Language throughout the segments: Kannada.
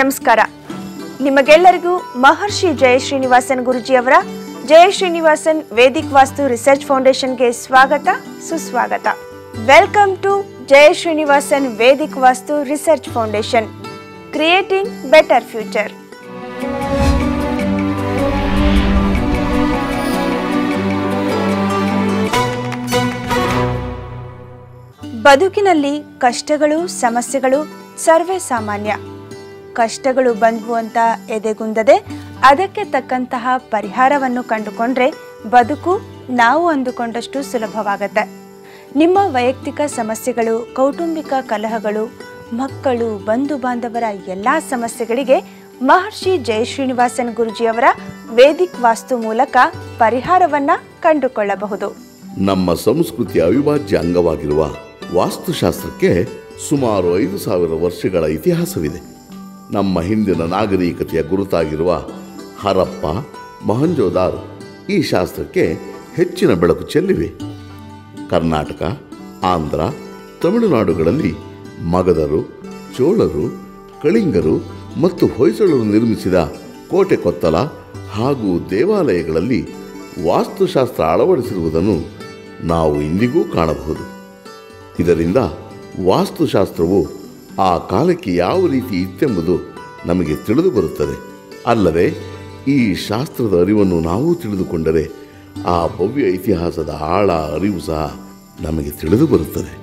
ನಮಸ್ಕಾರ. ನಿಮಗೆಲ್ಲರಿಗೂ ಮಹರ್ಷಿ ಜಯ ಶ್ರೀನಿವಾಸನ್ ಗುರುಜಿಯವರ ಜಯ ಶ್ರೀನಿವಾಸನ್ ವೇದಿಕ್ ವಾಸ್ತು ರಿಸರ್ಚ್ ಫೌಂಡೇಶನ್ಗೆ ಸ್ವಾಗತ ಸುಸ್ವಾಗತ. Welcome to Jaya Srinivasan Vedic Vastu research foundation, creating better future. ಬದುಕಿನಲ್ಲಿ ಕಷ್ಟಗಳು ಸಮಸ್ಯೆಗಳು ಸರ್ವೇ ಸಾಮಾನ್ಯ. ಕಷ್ಟಗಳು ಬಂದ್ವು ಅಂತ ಎದೆಗುಂದದೆ ಅದಕ್ಕೆ ತಕ್ಕಂತಹ ಪರಿಹಾರವನ್ನು ಕಂಡುಕೊಂಡ್ರೆ ಬದುಕು ನಾವು ಅಂದುಕೊಂಡಷ್ಟು ಸುಲಭವಾಗತ್ತೆ. ನಿಮ್ಮ ವೈಯಕ್ತಿಕ ಸಮಸ್ಯೆಗಳು, ಕೌಟುಂಬಿಕ ಕಲಹಗಳು, ಮಕ್ಕಳು, ಬಂಧು ಬಾಂಧವರ ಎಲ್ಲ ಸಮಸ್ಯೆಗಳಿಗೆ ಮಹರ್ಷಿ ಜಯ ಶ್ರೀನಿವಾಸನ್ ಗುರುಜಿಯವರ ವೇದಿಕ್ ವಾಸ್ತು ಮೂಲಕ ಪರಿಹಾರವನ್ನ ಕಂಡುಕೊಳ್ಳಬಹುದು. ನಮ್ಮ ಸಂಸ್ಕೃತಿಯ ಅವಿಭಾಜ್ಯ ಅಂಗವಾಗಿರುವ ವಾಸ್ತುಶಾಸ್ತ್ರಕ್ಕೆ ಸುಮಾರು 5,000 ವರ್ಷಗಳ ಇತಿಹಾಸವಿದೆ. ನಮ್ಮ ಹಿಂದಿನ ನಾಗರಿಕತೆಯ ಗುರುತಾಗಿರುವ ಹರಪ್ಪ, ಮೊಹಂಜೋದಾರೋ ಈ ಶಾಸ್ತ್ರಕ್ಕೆ ಹೆಚ್ಚಿನ ಬೆಳಕು ಚೆಲ್ಲಿವೆ. ಕರ್ನಾಟಕ, ಆಂಧ್ರ, ತಮಿಳುನಾಡುಗಳಲ್ಲಿ ಮಗಧರು, ಚೋಳರು, ಕಳಿಂಗರು ಮತ್ತು ಹೊಯ್ಸಳರು ನಿರ್ಮಿಸಿದ ಕೋಟೆ ಕೊತ್ತಲ ಹಾಗೂ ದೇವಾಲಯಗಳಲ್ಲಿ ವಾಸ್ತುಶಾಸ್ತ್ರ ಅಳವಡಿಸಿರುವುದನ್ನು ನಾವು ಇಂದಿಗೂ ಕಾಣಬಹುದು. ಇದರಿಂದ ವಾಸ್ತುಶಾಸ್ತ್ರವು ಆ ಕಾಲಕ್ಕೆ ಯಾವ ರೀತಿ ಇತ್ತೆಂಬುದು ನಮಗೆ ತಿಳಿದು ಬರುತ್ತದೆ. ಅಲ್ಲದೆ ಈ ಶಾಸ್ತ್ರದ ಅರಿವನ್ನು ನಾವು ತಿಳಿದುಕೊಂಡರೆ ಆ ಭವ್ಯ ಇತಿಹಾಸದ ಆಳ ಅರಿವು ಸಹ ನಮಗೆ ತಿಳಿದು ಬರುತ್ತದೆ.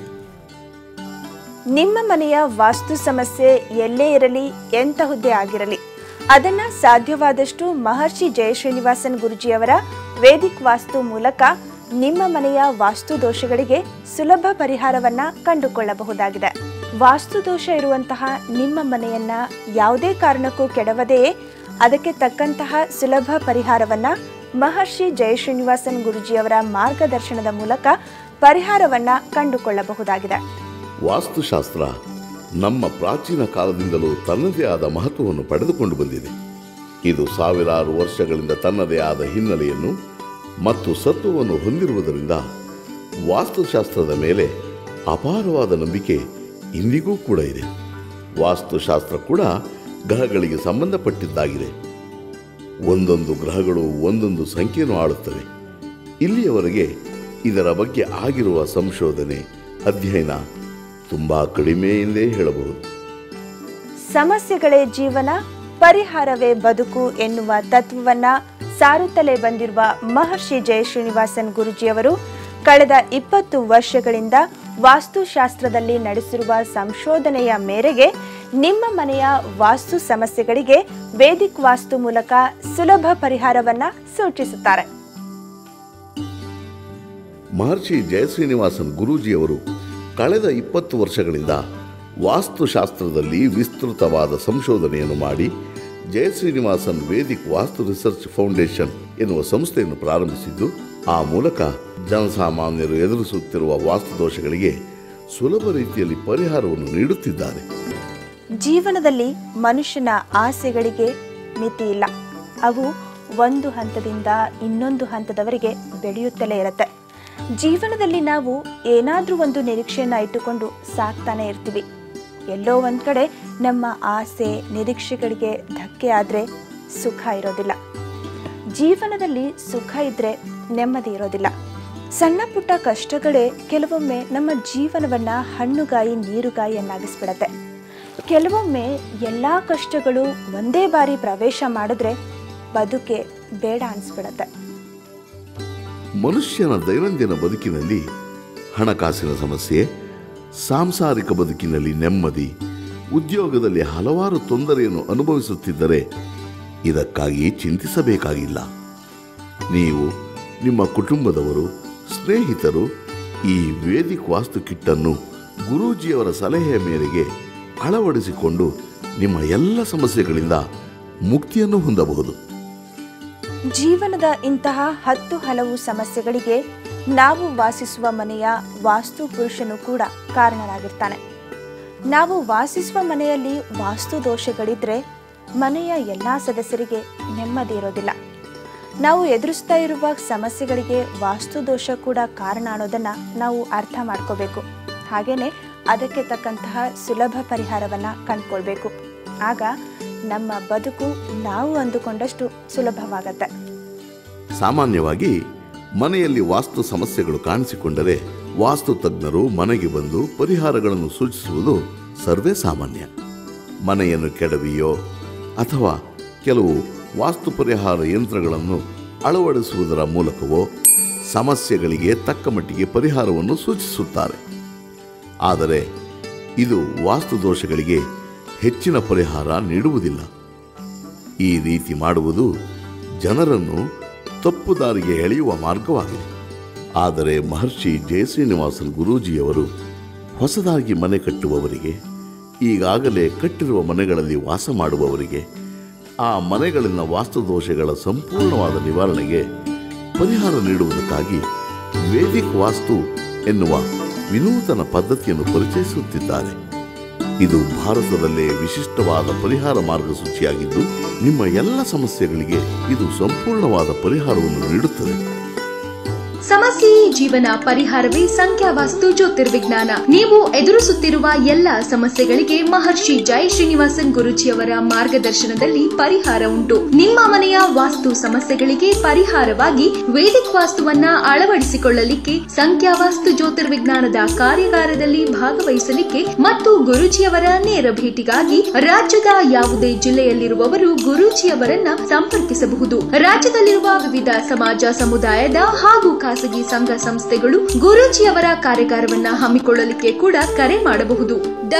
ನಿಮ್ಮ ಮನೆಯ ವಾಸ್ತು ಸಮಸ್ಯೆ ಎಲ್ಲೇ ಇರಲಿ, ಎಂತಹುದ್ದೇ ಆಗಿರಲಿ, ಅದನ್ನ ಸಾಧ್ಯವಾದಷ್ಟು ಮಹರ್ಷಿ ಜಯ ಶ್ರೀನಿವಾಸನ್ ಗುರುಜಿಯವರ ವೇದಿಕ್ ವಾಸ್ತು ಮೂಲಕ ನಿಮ್ಮ ಮನೆಯ ವಾಸ್ತು ದೋಷಗಳಿಗೆ ಸುಲಭ ಪರಿಹಾರವನ್ನ ಕಂಡುಕೊಳ್ಳಬಹುದಾಗಿದೆ. ವಾಸ್ತು ದೋಷ ಇರುವಂತಹ ನಿಮ್ಮ ಮನೆಯನ್ನ ಯಾವುದೇ ಕಾರಣಕ್ಕೂ ಕೆಡವದೆಯೇ ಅದಕ್ಕೆ ತಕ್ಕಂತಹ ಸುಲಭ ಪರಿಹಾರವನ್ನ ಮಹರ್ಷಿ ಜಯ ಶ್ರೀನಿವಾಸನ್ ಗುರುಜಿಯವರ ಮಾರ್ಗದರ್ಶನದ ಮೂಲಕ ಪರಿಹಾರವನ್ನ ಕಂಡುಕೊಳ್ಳಬಹುದಾಗಿದೆ. ವಾಸ್ತುಶಾಸ್ತ್ರ ನಮ್ಮ ಪ್ರಾಚೀನ ಕಾಲದಿಂದಲೂ ತನ್ನದೇ ಆದ ಮಹತ್ವವನ್ನು ಪಡೆದುಕೊಂಡು ಬಂದಿದೆ. ಇದು ಸಾವಿರಾರು ವರ್ಷಗಳಿಂದ ತನ್ನದೇ ಆದ ಹಿನ್ನೆಲೆಯನ್ನು ಮತ್ತು ಸತ್ವವನ್ನು ಹೊಂದಿರುವುದರಿಂದ ವಾಸ್ತುಶಾಸ್ತ್ರದ ಮೇಲೆ ಅಪಾರವಾದ ನಂಬಿಕೆ ಇಂದಿಗೂ ಕೂಡ ಇದೆ. ವಾಸ್ತುಶಾಸ್ತ್ರ ಕೂಡ ಗ್ರಹಗಳಿಗೆ ಸಂಬಂಧಪಟ್ಟಿದ್ದಾಗಿದೆ. ಒಂದೊಂದು ಗ್ರಹಗಳು ಒಂದೊಂದು ಸಂಖ್ಯೆಯನ್ನು ಆಳುತ್ತವೆ. ಇಲ್ಲಿಯವರೆಗೆ ಇದರ ಬಗ್ಗೆ ಆಗಿರುವ ಸಂಶೋಧನೆ, ಅಧ್ಯಯನ ತುಂಬ ಕಡಿಮೆ ಎಂದೇ ಹೇಳಬಹುದು. ಸಮಸ್ಯೆಗಳೇ ಜೀವನ, ಪರಿಹಾರವೇ ಬದುಕು ಎನ್ನುವ ತತ್ವವನ್ನ ಸಾರುತ್ತಲೇ ಬಂದಿರುವ ಮಹರ್ಷಿ ಜಯ ಶ್ರೀನಿವಾಸನ್ ಗುರುಜಿಯವರು ಕಳೆದ 20 ವರ್ಷಗಳಿಂದ ವಾಸ್ತುಶಾಸ್ತ್ರದಲ್ಲಿ ನಡೆಸಿರುವ ಸಂಶೋಧನೆಯ ಮೇರೆಗೆ ನಿಮ್ಮ ಮನೆಯ ವಾಸ್ತು ಸಮಸ್ಯೆಗಳಿಗೆ ವೇದಿಕ್ ವಾಸ್ತು ಮೂಲಕ ಸುಲಭ ಪರಿಹಾರವನ್ನ ಸೂಚಿಸುತ್ತಾರೆ. ಮಹರ್ಷಿ ಜಯ ಶ್ರೀನಿವಾಸನ್ ಗುರೂಜಿಯವರು ಕಳೆದ 20 ವರ್ಷಗಳಿಂದ ವಾಸ್ತುಶಾಸ್ತ್ರದಲ್ಲಿ ವಿಸ್ತೃತವಾದ ಸಂಶೋಧನೆಯನ್ನು ಮಾಡಿ Jaya Srinivasan Vedic Vastu research foundation ಎನ್ನುವ ಸಂಸ್ಥೆಯನ್ನು ಪ್ರಾರಂಭಿಸಿದ್ದು, ಆ ಮೂಲಕ ಜನಸಾಮಾನ್ಯರು ಎದುರಿಸುತ್ತಿರುವ ವಾಸ್ತು ದೋಷಗಳಿಗೆ ಸುಲಭ ರೀತಿಯಲ್ಲಿ ಪರಿಹಾರವನ್ನು ನೀಡುತ್ತಿದ್ದಾರೆ. ಜೀವನದಲ್ಲಿ ಮನುಷ್ಯನ ಆಸೆಗಳಿಗೆ ಮಿತಿ ಇಲ್ಲ. ಅವು ಒಂದು ಹಂತದಿಂದ ಇನ್ನೊಂದು ಹಂತದವರೆಗೆ ಬೆಳೆಯುತ್ತಲೇ ಇರುತ್ತೆ. ಜೀವನದಲ್ಲಿ ನಾವು ಏನಾದರೂ ಒಂದು ನಿರೀಕ್ಷೆಯನ್ನು ಇಟ್ಟುಕೊಂಡು ಸಾಕ್ತಾನೆ ಇರ್ತೀವಿ. ಎಲ್ಲೋ ಒಂದು ಕಡೆ ನಮ್ಮ ಆಸೆ ನಿರೀಕ್ಷೆಗಳಿಗೆ ಧಕ್ಕೆ ಆದರೆ ಸುಖ ಇರೋದಿಲ್ಲ. ಜೀವನದಲ್ಲಿ ಸುಖ ಇದ್ರೆ ನೆಮ್ಮದಿ ಇರೋದಿಲ್ಲ. ಸಣ್ಣ ಪುಟ್ಟ ಕಷ್ಟಗಳೇ ಕೆಲವೊಮ್ಮೆ ನಮ್ಮ ಜೀವನವನ್ನು ಹಣ್ಣುಗಾಯಿ ನೀರುಗಾಯಿಯನ್ನಾಗಿಸ್ಬಿಡತ್ತೆ. ಕೆಲವೊಮ್ಮೆ ಎಲ್ಲ ಕಷ್ಟಗಳು ಒಂದೇ ಬಾರಿ ಪ್ರವೇಶ ಮಾಡಿದ್ರೆ ಬದುಕೆ ಬೇಡ ಅನಿಸ್ಬಿಡತ್ತೆ. ಮನುಷ್ಯನ ದೈನಂದಿನ ಬದುಕಿನಲ್ಲಿ ಹಣಕಾಸಿನ ಸಮಸ್ಯೆ, ಸಾಂಸಾರಿಕ ಬದುಕಿನಲ್ಲಿ ನೆಮ್ಮದಿ, ಉದ್ಯೋಗದಲ್ಲಿ ಹಲವಾರು ತೊಂದರೆಯನ್ನು ಅನುಭವಿಸುತ್ತಿದ್ದರೆ ಇದಕ್ಕಾಗಿ ಚಿಂತಿಸಬೇಕಾಗಿಲ್ಲ. ನೀವು, ನಿಮ್ಮ ಕುಟುಂಬದವರು, ಸ್ನೇಹಿತರು ಈ ವೇದಿಕ್ ವಾಸ್ತು ಕಿಟ್ಟನ್ನು ಗುರೂಜಿಯವರ ಸಲಹೆಯ ಮೇರೆಗೆ ಅಳವಡಿಸಿಕೊಂಡು ನಿಮ್ಮ ಎಲ್ಲ ಸಮಸ್ಯೆಗಳಿಂದ ಮುಕ್ತಿಯನ್ನು ಹೊಂದಬಹುದು. ಜೀವನದ ಇಂತಹ 10 ಹಲವು ಸಮಸ್ಯೆಗಳಿಗೆ ನಾವು ವಾಸಿಸುವ ಮನೆಯ ವಾಸ್ತು ಪುರುಷನು ಕೂಡ ಕಾರಣರಾಗಿರ್ತಾನೆ. ನಾವು ವಾಸಿಸುವ ಮನೆಯಲ್ಲಿ ವಾಸ್ತು ದೋಷಗಳಿದ್ರೆ ಮನೆಯ ಎಲ್ಲ ಸದಸ್ಯರಿಗೆ ನೆಮ್ಮದಿ ಇರೋದಿಲ್ಲ. ನಾವು ಎದುರಿಸ್ತಾ ಇರುವ ಸಮಸ್ಯೆಗಳಿಗೆ ವಾಸ್ತು ದೋಷ ಕೂಡ ಕಾರಣ ಅನ್ನೋದನ್ನು ನಾವು ಅರ್ಥ ಮಾಡ್ಕೋಬೇಕು. ಹಾಗೆಯೇ ಅದಕ್ಕೆ ತಕ್ಕಂತಹ ಸುಲಭ ಪರಿಹಾರವನ್ನು ಕಂಡುಕೊಳ್ಬೇಕು. ಆಗ ನಮ್ಮ ಬದುಕು ನಾವು ಅಂದುಕೊಂಡಷ್ಟು ಸುಲಭವಾಗತ್ತೆ. ಸಾಮಾನ್ಯವಾಗಿ ಮನೆಯಲ್ಲಿ ವಾಸ್ತು ಸಮಸ್ಯೆಗಳು ಕಾಣಿಸಿಕೊಂಡರೆ ವಾಸ್ತು ತಜ್ಞರು ಮನೆಗೆ ಬಂದು ಪರಿಹಾರಗಳನ್ನು ಸೂಚಿಸುವುದು ಸರ್ವೇ ಸಾಮಾನ್ಯ. ಮನೆಯನ್ನು ಕೆಡವಿಯೋ ಅಥವಾ ಕೆಲವು ವಾಸ್ತು ಪರಿಹಾರ ಯಂತ್ರಗಳನ್ನು ಅಳವಡಿಸುವುದರ ಮೂಲಕವೋ ಸಮಸ್ಯೆಗಳಿಗೆ ತಕ್ಕ ಮಟ್ಟಿಗೆ ಪರಿಹಾರವನ್ನು ಸೂಚಿಸುತ್ತಾರೆ. ಆದರೆ ಇದು ವಾಸ್ತು ದೋಷಗಳಿಗೆ ಹೆಚ್ಚಿನ ಪರಿಹಾರ ನೀಡುವುದಿಲ್ಲ. ಈ ರೀತಿ ಮಾಡುವುದು ಜನರನ್ನು ತಪ್ಪು ದಾರಿಗೆ ಎಳೆಯುವ ಮಾರ್ಗವಾಗಿದೆ. ಆದರೆ ಮಹರ್ಷಿ ಜಯಶ್ರೀನಿವಾಸನ್ ಗುರೂಜಿಯವರು ಹೊಸದಾಗಿ ಮನೆ ಕಟ್ಟುವವರಿಗೆ, ಈಗಾಗಲೇ ಕಟ್ಟಿರುವ ಮನೆಗಳಲ್ಲಿ ವಾಸ ಮಾಡುವವರಿಗೆ ಆ ಮನೆಗಳಲ್ಲಿನ ವಾಸ್ತುದೋಷಗಳ ಸಂಪೂರ್ಣವಾದ ನಿವಾರಣೆಗೆ ಪರಿಹಾರ ನೀಡುವುದಕ್ಕಾಗಿ ವೇದಿಕ್ ವಾಸ್ತು ಎನ್ನುವ ವಿನೂತನ ಪದ್ಧತಿಯನ್ನು ಪರಿಚಯಿಸುತ್ತಿದ್ದಾರೆ. ಇದು ಭಾರತದಲ್ಲೇ ವಿಶಿಷ್ಟವಾದ ಪರಿಹಾರ ಮಾರ್ಗಸೂಚಿಯಾಗಿದ್ದು ನಿಮ್ಮ ಎಲ್ಲ ಸಮಸ್ಯೆಗಳಿಗೆ ಇದು ಸಂಪೂರ್ಣವಾದ ಪರಿಹಾರವನ್ನು ನೀಡುತ್ತದೆ. ಸಮಸ್ಯೆಯೇ ಜೀವನ, ಪರಿಹಾರವೇ ಸಂಖ್ಯಾವಾಸ್ತು ಜ್ಯೋತಿರ್ವಿಜ್ಞಾನ. ನೀವು ಎದುರಿಸುತ್ತಿರುವ ಎಲ್ಲ ಸಮಸ್ಯೆಗಳಿಗೆ ಮಹರ್ಷಿ ಜೈ ಶ್ರೀನಿವಾಸನ್ ಗುರೂಜಿಯವರ ಮಾರ್ಗದರ್ಶನದಲ್ಲಿ ಪರಿಹಾರ ಉಂಟು. ನಿಮ್ಮ ಮನೆಯ ವಾಸ್ತು ಸಮಸ್ಯೆಗಳಿಗೆ ಪರಿಹಾರವಾಗಿ ವೇದಿಕ್ ವಾಸ್ತುವನ್ನ ಅಳವಡಿಸಿಕೊಳ್ಳಲಿಕ್ಕೆ, ಸಂಖ್ಯಾವಾಸ್ತು ಜ್ಯೋತಿರ್ವಿಜ್ಞಾನದ ಕಾರ್ಯಾಗಾರದಲ್ಲಿ ಭಾಗವಹಿಸಲಿಕ್ಕೆ ಮತ್ತು ಗುರೂಜಿಯವರ ನೇರ ಭೇಟಿಗಾಗಿ ರಾಜ್ಯದ ಯಾವುದೇ ಜಿಲ್ಲೆಯಲ್ಲಿರುವವರು ಗುರೂಜಿಯವರನ್ನ ಸಂಪರ್ಕಿಸಬಹುದು. ರಾಜ್ಯದಲ್ಲಿರುವ ವಿವಿಧ ಸಮಾಜ ಸಮುದಾಯದ ಹಾಗೂ ಖಾಸಗಿ ಸಂಘ ಸಂಸ್ಥೆಗಳು ಗುರೂಜಿಯವರ ಕಾರ್ಯಾಗಾರವನ್ನ ಹಮ್ಮಿಕೊಳ್ಳಲಿಕ್ಕೆ ಕೂಡ ಕರೆ ಮಾಡಬಹುದು.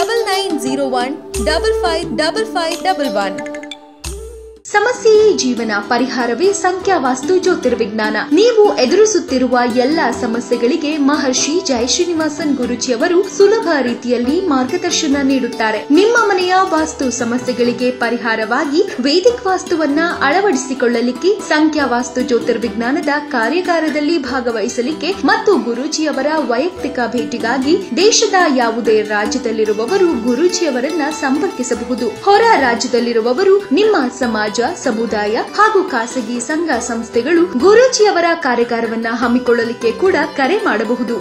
9901555511. ಸಮಸ್ಯೆಯೇ ಜೀವನ, ಪರಿಹಾರವೇ ಸಂಖ್ಯಾವಾಸ್ತು ಜ್ಯೋತಿರ್ವಿಜ್ಞಾನ. ನೀವು ಎದುರಿಸುತ್ತಿರುವ ಎಲ್ಲ ಸಮಸ್ಯೆಗಳಿಗೆ ಮಹರ್ಷಿ ಜೈ ಶ್ರೀನಿವಾಸನ್ ಗುರೂಜಿಯವರು ಸುಲಭ ರೀತಿಯಲ್ಲಿ ಮಾರ್ಗದರ್ಶನ ನೀಡುತ್ತಾರೆ. ನಿಮ್ಮ ಮನೆಯ ವಾಸ್ತು ಸಮಸ್ಯೆಗಳಿಗೆ ಪರಿಹಾರವಾಗಿ ವೇದಿಕ್ ವಾಸ್ತುವನ್ನ ಅಳವಡಿಸಿಕೊಳ್ಳಲಿಕ್ಕೆ, ಸಂಖ್ಯಾವಾಸ್ತು ಜ್ಯೋತಿರ್ವಿಜ್ಞಾನದ ಕಾರ್ಯಾಗಾರದಲ್ಲಿ ಭಾಗವಹಿಸಲಿಕ್ಕೆ ಮತ್ತು ಗುರೂಜಿಯವರ ವೈಯಕ್ತಿಕ ಭೇಟಿಗಾಗಿ ದೇಶದ ಯಾವುದೇ ರಾಜ್ಯದಲ್ಲಿರುವವರು ಗುರೂಜಿಯವರನ್ನ ಸಂಪರ್ಕಿಸಬಹುದು. ಹೊರ ರಾಜ್ಯದಲ್ಲಿರುವವರು ನಿಮ್ಮ ಸಮಾಜ, ಸಮುದಾಯ ಹಾಗೂ ಖಾಸಗಿ ಸಂಘ ಸಂಸ್ಥೆಗಳು ಗುರೂಜಿಯವರ ಕಾರ್ಯಾಗಾರವನ್ನ ಹಮ್ಮಿಕೊಳ್ಳಲಿಕ್ಕೆ ಕೂಡ ಕರೆ ಮಾಡಬಹುದು.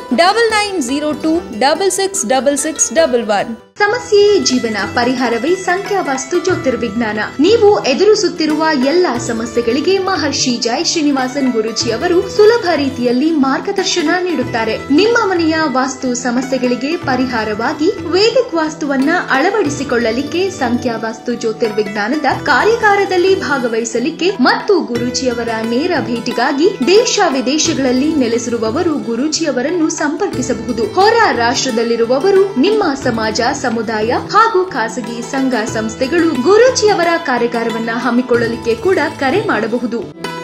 9902666611. ಸಮಸ್ಯೆಯೇ ಜೀವನ, ಪರಿಹಾರವೇ ಸಂಖ್ಯಾವಾಸ್ತು ಜ್ಯೋತಿರ್ವಿಜ್ಞಾನ. ನೀವು ಎದುರಿಸುತ್ತಿರುವ ಎಲ್ಲ ಸಮಸ್ಯೆಗಳಿಗೆ ಮಹರ್ಷಿ ಜೈ ಶ್ರೀನಿವಾಸನ್ ಗುರೂಜಿಯವರು ಸುಲಭ ರೀತಿಯಲ್ಲಿ ಮಾರ್ಗದರ್ಶನ ನೀಡುತ್ತಾರೆ. ನಿಮ್ಮ ಮನೆಯ ವಾಸ್ತು ಸಮಸ್ಯೆಗಳಿಗೆ ಪರಿಹಾರವಾಗಿ ವೇದಿಕ್ ವಾಸ್ತುವನ್ನ ಅಳವಡಿಸಿಕೊಳ್ಳಲಿಕ್ಕೆ, ಸಂಖ್ಯಾವಾಸ್ತು ಜ್ಯೋತಿರ್ವಿಜ್ಞಾನದ ಕಾರ್ಯಾಗಾರದಲ್ಲಿ ಭಾಗವಹಿಸಲಿಕ್ಕೆ ಮತ್ತು ಗುರೂಜಿಯವರ ನೇರ ಭೇಟಿಗಾಗಿ ದೇಶ ವಿದೇಶಗಳಲ್ಲಿ ನೆಲೆಸಿರುವವರು ಗುರೂಜಿಯವರನ್ನು ಸಂಪರ್ಕಿಸಬಹುದು. ಹೊರ ರಾಷ್ಟ್ರದಲ್ಲಿರುವವರು ನಿಮ್ಮ ಸಮಾಜ, ಸಮುದಾಯ ಹಾಗೂ ಖಾಸಗಿ ಸಂಘ ಸಂಸ್ಥೆಗಳು ಗುರೂಜಿಯವರ ಕಾರ್ಯಾಗಾರವನ್ನ ಹಮ್ಮಿಕೊಳ್ಳಲಿಕ್ಕೆ ಕೂಡ ಕರೆ ಮಾಡಬಹುದು.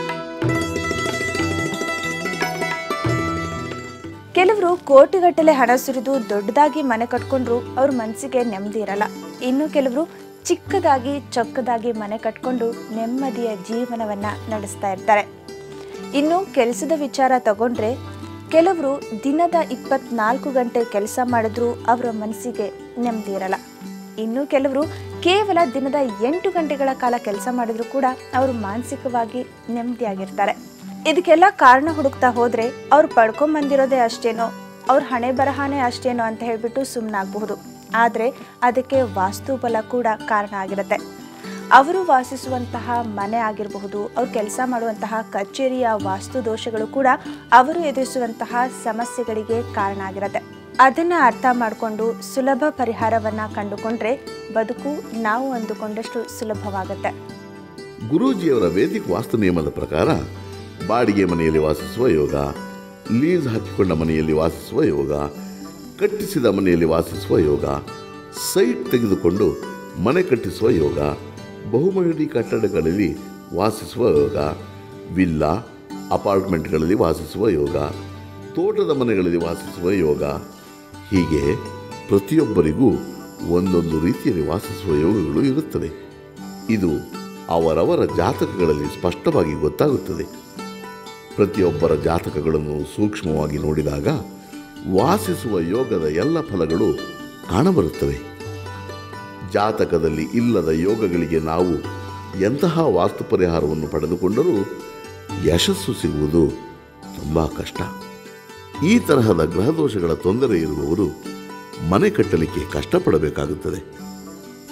ಕೆಲವರು ಕೋಟಿಗಟ್ಟಲೆ ಹಣ ಸುರಿದು ದೊಡ್ಡದಾಗಿ ಮನೆ ಕಟ್ಕೊಂಡ್ರು ಅವ್ರ ಮನಸ್ಸಿಗೆ ನೆಮ್ಮದಿ ಇರಲ್ಲ. ಇನ್ನು ಕೆಲವರು ಚಿಕ್ಕದಾಗಿ ಚೊಕ್ಕದಾಗಿ ಮನೆ ಕಟ್ಕೊಂಡು ನೆಮ್ಮದಿಯ ಜೀವನವನ್ನ ನಡೆಸ್ತಾ ಇರ್ತಾರೆ. ಇನ್ನು ಕೆಲಸದ ವಿಚಾರ ತಗೊಂಡ್ರೆ ಕೆಲವರು ದಿನದ 24 ಗಂಟೆ ಕೆಲಸ ಮಾಡಿದ್ರೂ ಅವರ ಮನಸ್ಸಿಗೆ ನೆಮ್ಮದಿ ಇರಲ್ಲ. ಇನ್ನು ಕೆಲವರು ಕೇವಲ ದಿನದ 8 ಗಂಟೆಗಳ ಕಾಲ ಕೆಲಸ ಮಾಡಿದ್ರು ಕೂಡ ಅವರು ಮಾನಸಿಕವಾಗಿ ನೆಮ್ಮದಿಯಾಗಿರ್ತಾರೆ. ಇದಕ್ಕೆಲ್ಲ ಕಾರಣ ಹುಡುಕ್ತಾ ಹೋದ್ರೆ ಅವ್ರು ಪಡ್ಕೊಂಬಂದಿರೋದೇ ಅಷ್ಟೇನೋ, ಅವ್ರ ಹಣೆ ಬರಹಾನೇ ಅಷ್ಟೇನೋ ಅಂತ ಹೇಳ್ಬಿಟ್ಟು ಸುಮ್ಮನಾಗಬಹುದು. ಆದರೆ ಅದಕ್ಕೆ ವಾಸ್ತುಬಲ ಕೂಡ ಕಾರಣ ಆಗಿರುತ್ತೆ. ಅವರು ವಾಸಿಸುವಂತಹ ಮನೆ ಆಗಿರಬಹುದು, ಅವ್ರು ಕೆಲಸ ಮಾಡುವಂತಹ ಕಚೇರಿಯ ವಾಸ್ತು ದೋಷಗಳು ಕೂಡ ಅವರು ಎದುರಿಸುವಂತಹ ಸಮಸ್ಯೆಗಳಿಗೆ ಕಾರಣ ಆಗಿರುತ್ತೆ. ಅದನ್ನ ಅರ್ಥ ಮಾಡಿಕೊಂಡು ಸುಲಭ ಪರಿಹಾರವನ್ನ ಕಂಡುಕೊಂಡ್ರೆ ಬದುಕು ನಾವು ಅಂದುಕೊಂಡಷ್ಟು ಸುಲಭವಾಗುತ್ತೆ. ಗುರೂಜಿಯವರ ವೇದಿಕ್ ವಾಸ್ತು ನಿಯಮದ ಪ್ರಕಾರ ಬಾಡಿಗೆ ಮನೆಯಲ್ಲಿ ವಾಸಿಸುವ ಯೋಗ, ಲೀಸ್ ಹಾಕಿಕೊಂಡ ಮನೆಯಲ್ಲಿ ವಾಸಿಸುವ ಯೋಗ, ಕಟ್ಟಿಸಿದ ಮನೆಯಲ್ಲಿ ವಾಸಿಸುವ ಯೋಗ, ಸೈಟ್ ತೆಗೆದುಕೊಂಡು ಮನೆ ಕಟ್ಟಿಸುವ ಯೋಗ, ಬಹುಮಹಡಿ ಕಟ್ಟಡಗಳಲ್ಲಿ ವಾಸಿಸುವ ಯೋಗ, ವಿಲ್ಲಾ ಅಪಾರ್ಟ್ಮೆಂಟ್ಗಳಲ್ಲಿ ವಾಸಿಸುವ ಯೋಗ, ತೋಟದ ಮನೆಗಳಲ್ಲಿ ವಾಸಿಸುವ ಯೋಗ, ಹೀಗೆ ಪ್ರತಿಯೊಬ್ಬರಿಗೂ ಒಂದೊಂದು ರೀತಿಯಲ್ಲಿ ವಾಸಿಸುವ ಯೋಗಗಳು ಇರುತ್ತದೆ. ಇದು ಅವರವರ ಜಾತಕಗಳಲ್ಲಿ ಸ್ಪಷ್ಟವಾಗಿ ಗೊತ್ತಾಗುತ್ತದೆ. ಪ್ರತಿಯೊಬ್ಬರ ಜಾತಕಗಳನ್ನು ಸೂಕ್ಷ್ಮವಾಗಿ ನೋಡಿದಾಗ ವಾಸಿಸುವ ಯೋಗದ ಎಲ್ಲ ಫಲಗಳು ಕಾಣಬರುತ್ತವೆ. ಜಾತಕದಲ್ಲಿ ಇಲ್ಲದ ಯೋಗಗಳಿಗೆ ನಾವು ಎಂತಹ ವಾಸ್ತು ಪರಿಹಾರವನ್ನು ಪಡೆದುಕೊಂಡರೂ ಯಶಸ್ಸು ಸಿಗುವುದು ತುಂಬ ಕಷ್ಟ. ಈ ತರಹದ ಗ್ರಹದೋಷಗಳ ತೊಂದರೆ ಇರುವವರು ಮನೆ ಕಟ್ಟಲಿಕ್ಕೆ ಕಷ್ಟಪಡಬೇಕಾಗುತ್ತದೆ.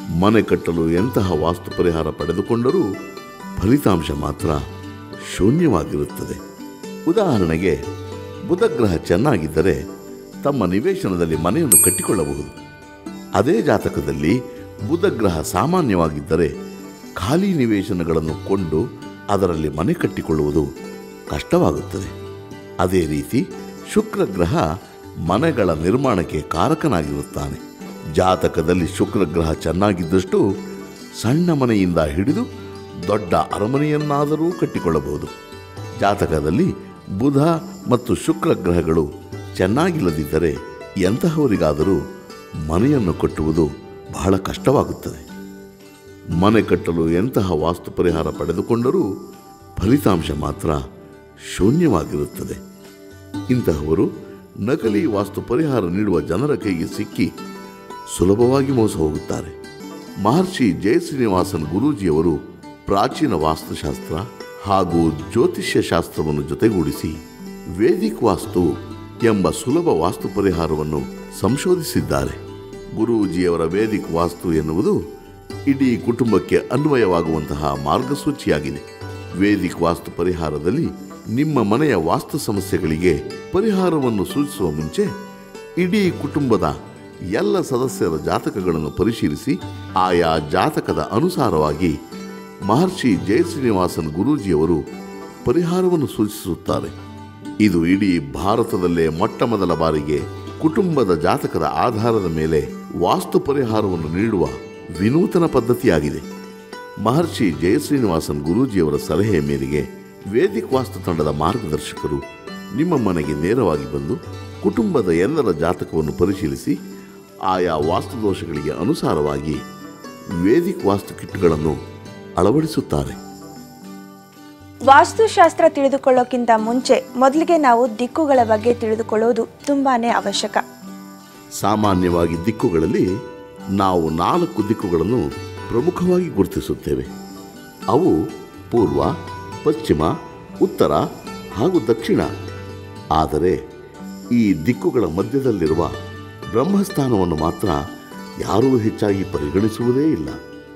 ಮನೆ ಕಟ್ಟಲು ಎಂತಹ ವಾಸ್ತು ಪರಿಹಾರ ಪಡೆದುಕೊಂಡರೂ ಫಲಿತಾಂಶ ಮಾತ್ರ ಶೂನ್ಯವಾಗಿರುತ್ತದೆ. ಉದಾಹರಣೆಗೆ, ಬುಧಗ್ರಹ ಚೆನ್ನಾಗಿದ್ದರೆ ತಮ್ಮ ನಿವೇಶನದಲ್ಲಿ ಮನೆಯನ್ನು ಕಟ್ಟಿಕೊಳ್ಳಬಹುದು. ಅದೇ ಜಾತಕದಲ್ಲಿ ಬುಧಗ್ರಹ ಸಾಮಾನ್ಯವಾಗಿದ್ದರೆ ಖಾಲಿ ನಿವೇಶನಗಳನ್ನು ಕೊಂಡು ಅದರಲ್ಲಿ ಮನೆ ಕಟ್ಟಿಕೊಳ್ಳುವುದು ಕಷ್ಟವಾಗುತ್ತದೆ. ಅದೇ ರೀತಿ ಶುಕ್ರಗ್ರಹ ಮನೆಗಳ ನಿರ್ಮಾಣಕ್ಕೆ ಕಾರಕನಾಗಿರುತ್ತಾನೆ. ಜಾತಕದಲ್ಲಿ ಶುಕ್ರಗ್ರಹ ಚೆನ್ನಾಗಿದ್ದಷ್ಟು ಸಣ್ಣ ಮನೆಯಿಂದ ಹಿಡಿದು ದೊಡ್ಡ ಅರಮನೆಯನ್ನಾದರೂ ಕಟ್ಟಿಕೊಳ್ಳಬಹುದು. ಜಾತಕದಲ್ಲಿ ಬುಧ ಮತ್ತು ಶುಕ್ರಗ್ರಹಗಳು ಚೆನ್ನಾಗಿಲ್ಲದಿದ್ದರೆ ಎಂತಹವರಿಗಾದರೂ ಮನೆಯನ್ನು ಕಟ್ಟುವುದು ಬಹಳ ಕಷ್ಟವಾಗುತ್ತದೆ. ಮನೆ ಕಟ್ಟಲು ಎಂತಹ ವಾಸ್ತು ಪರಿಹಾರ ಪಡೆದುಕೊಂಡರೂ ಫಲಿತಾಂಶ ಮಾತ್ರ ಶೂನ್ಯವಾಗಿರುತ್ತದೆ. ಇಂತಹವರು ನಕಲಿ ವಾಸ್ತು ಪರಿಹಾರ ನೀಡುವ ಜನರ ಕೈಗೆ ಸಿಕ್ಕಿ ಸುಲಭವಾಗಿ ಮೋಸ ಹೋಗುತ್ತಾರೆ. ಮಹರ್ಷಿ ಜಯಶ್ರೀನಿವಾಸನ್ ಗುರೂಜಿಯವರು ಪ್ರಾಚೀನ ವಾಸ್ತುಶಾಸ್ತ್ರ ಹಾಗೂ ಜ್ಯೋತಿಷ್ಯ ಶಾಸ್ತ್ರವನ್ನು ಜೊತೆಗೂಡಿಸಿ ವೇದಿಕ್ ವಾಸ್ತು ಎಂಬ ಸುಲಭ ವಾಸ್ತು ಪರಿಹಾರವನ್ನು ಸಂಶೋಧಿಸಿದ್ದಾರೆ. ಗುರೂಜಿಯವರ ವೇದಿಕ್ ವಾಸ್ತು ಎನ್ನುವುದು ಇಡೀ ಕುಟುಂಬಕ್ಕೆ ಅನ್ವಯವಾಗುವಂತಹ ಮಾರ್ಗಸೂಚಿಯಾಗಿದೆ. ವೇದಿಕ್ ವಾಸ್ತು ಪರಿಹಾರದಲ್ಲಿ ನಿಮ್ಮ ಮನೆಯ ವಾಸ್ತು ಸಮಸ್ಯೆಗಳಿಗೆ ಪರಿಹಾರವನ್ನು ಸೂಚಿಸುವ ಮುಂಚೆ ಇಡೀ ಕುಟುಂಬದ ಎಲ್ಲ ಸದಸ್ಯರ ಜಾತಕಗಳನ್ನು ಪರಿಶೀಲಿಸಿ ಆಯಾ ಜಾತಕದ ಅನುಸಾರವಾಗಿ ಮಹರ್ಷಿ ಜಯಶ್ರೀನಿವಾಸನ್ ಗುರೂಜಿಯವರು ಪರಿಹಾರವನ್ನು ಸೂಚಿಸುತ್ತಾರೆ. ಇದು ಇಡೀ ಭಾರತದಲ್ಲೇ ಮೊಟ್ಟ ಮೊದಲ ಬಾರಿಗೆ ಕುಟುಂಬದ ಜಾತಕದ ಆಧಾರದ ಮೇಲೆ ವಾಸ್ತು ಪರಿಹಾರವನ್ನು ನೀಡುವ ವಿನೂತನ ಪದ್ಧತಿಯಾಗಿದೆ. ಮಹರ್ಷಿ ಜಯಶ್ರೀನಿವಾಸನ್ ಗುರೂಜಿಯವರ ಸಲಹೆಯ ಮೇರೆಗೆ ವೇದಿಕ್ ವಾಸ್ತು ತಂಡದ ಮಾರ್ಗದರ್ಶಕರು ನಿಮ್ಮ ಮನೆಗೆ ನೇರವಾಗಿ ಬಂದು ಕುಟುಂಬದ ಎಲ್ಲರ ಜಾತಕವನ್ನು ಪರಿಶೀಲಿಸಿ ಆಯಾ ವಾಸ್ತು ದೋಷಗಳಿಗೆ ಅನುಸಾರವಾಗಿ ವೇದಿಕ್ ವಾಸ್ತು ಕಿಟ್ಗಳನ್ನು ಅಳವಡಿಸುತ್ತಾರೆ. ವಾಸ್ತುಶಾಸ್ತ್ರ ತಿಳಿದುಕೊಳ್ಳೋಕ್ಕಿಂತ ಮುಂಚೆ ಮೊದಲಿಗೆ ನಾವು ದಿಕ್ಕುಗಳ ಬಗ್ಗೆ ತಿಳಿದುಕೊಳ್ಳೋದು ತುಂಬಾನೇ ಅವಶ್ಯಕ. ಸಾಮಾನ್ಯವಾಗಿ ದಿಕ್ಕುಗಳಲ್ಲಿ ನಾವು 4 ದಿಕ್ಕುಗಳನ್ನು ಪ್ರಮುಖವಾಗಿ ಗುರುತಿಸುತ್ತೇವೆ. ಅವು ಪೂರ್ವ, ಪಶ್ಚಿಮ, ಉತ್ತರ ಹಾಗೂ ದಕ್ಷಿಣ. ಆದರೆ ಈ ದಿಕ್ಕುಗಳ ಮಧ್ಯದಲ್ಲಿರುವ ಬ್ರಹ್ಮಸ್ಥಾನವನ್ನು ಮಾತ್ರ ಯಾರೂ ಹೆಚ್ಚಾಗಿ ಪರಿಗಣಿಸುವುದೇ ಇಲ್ಲ.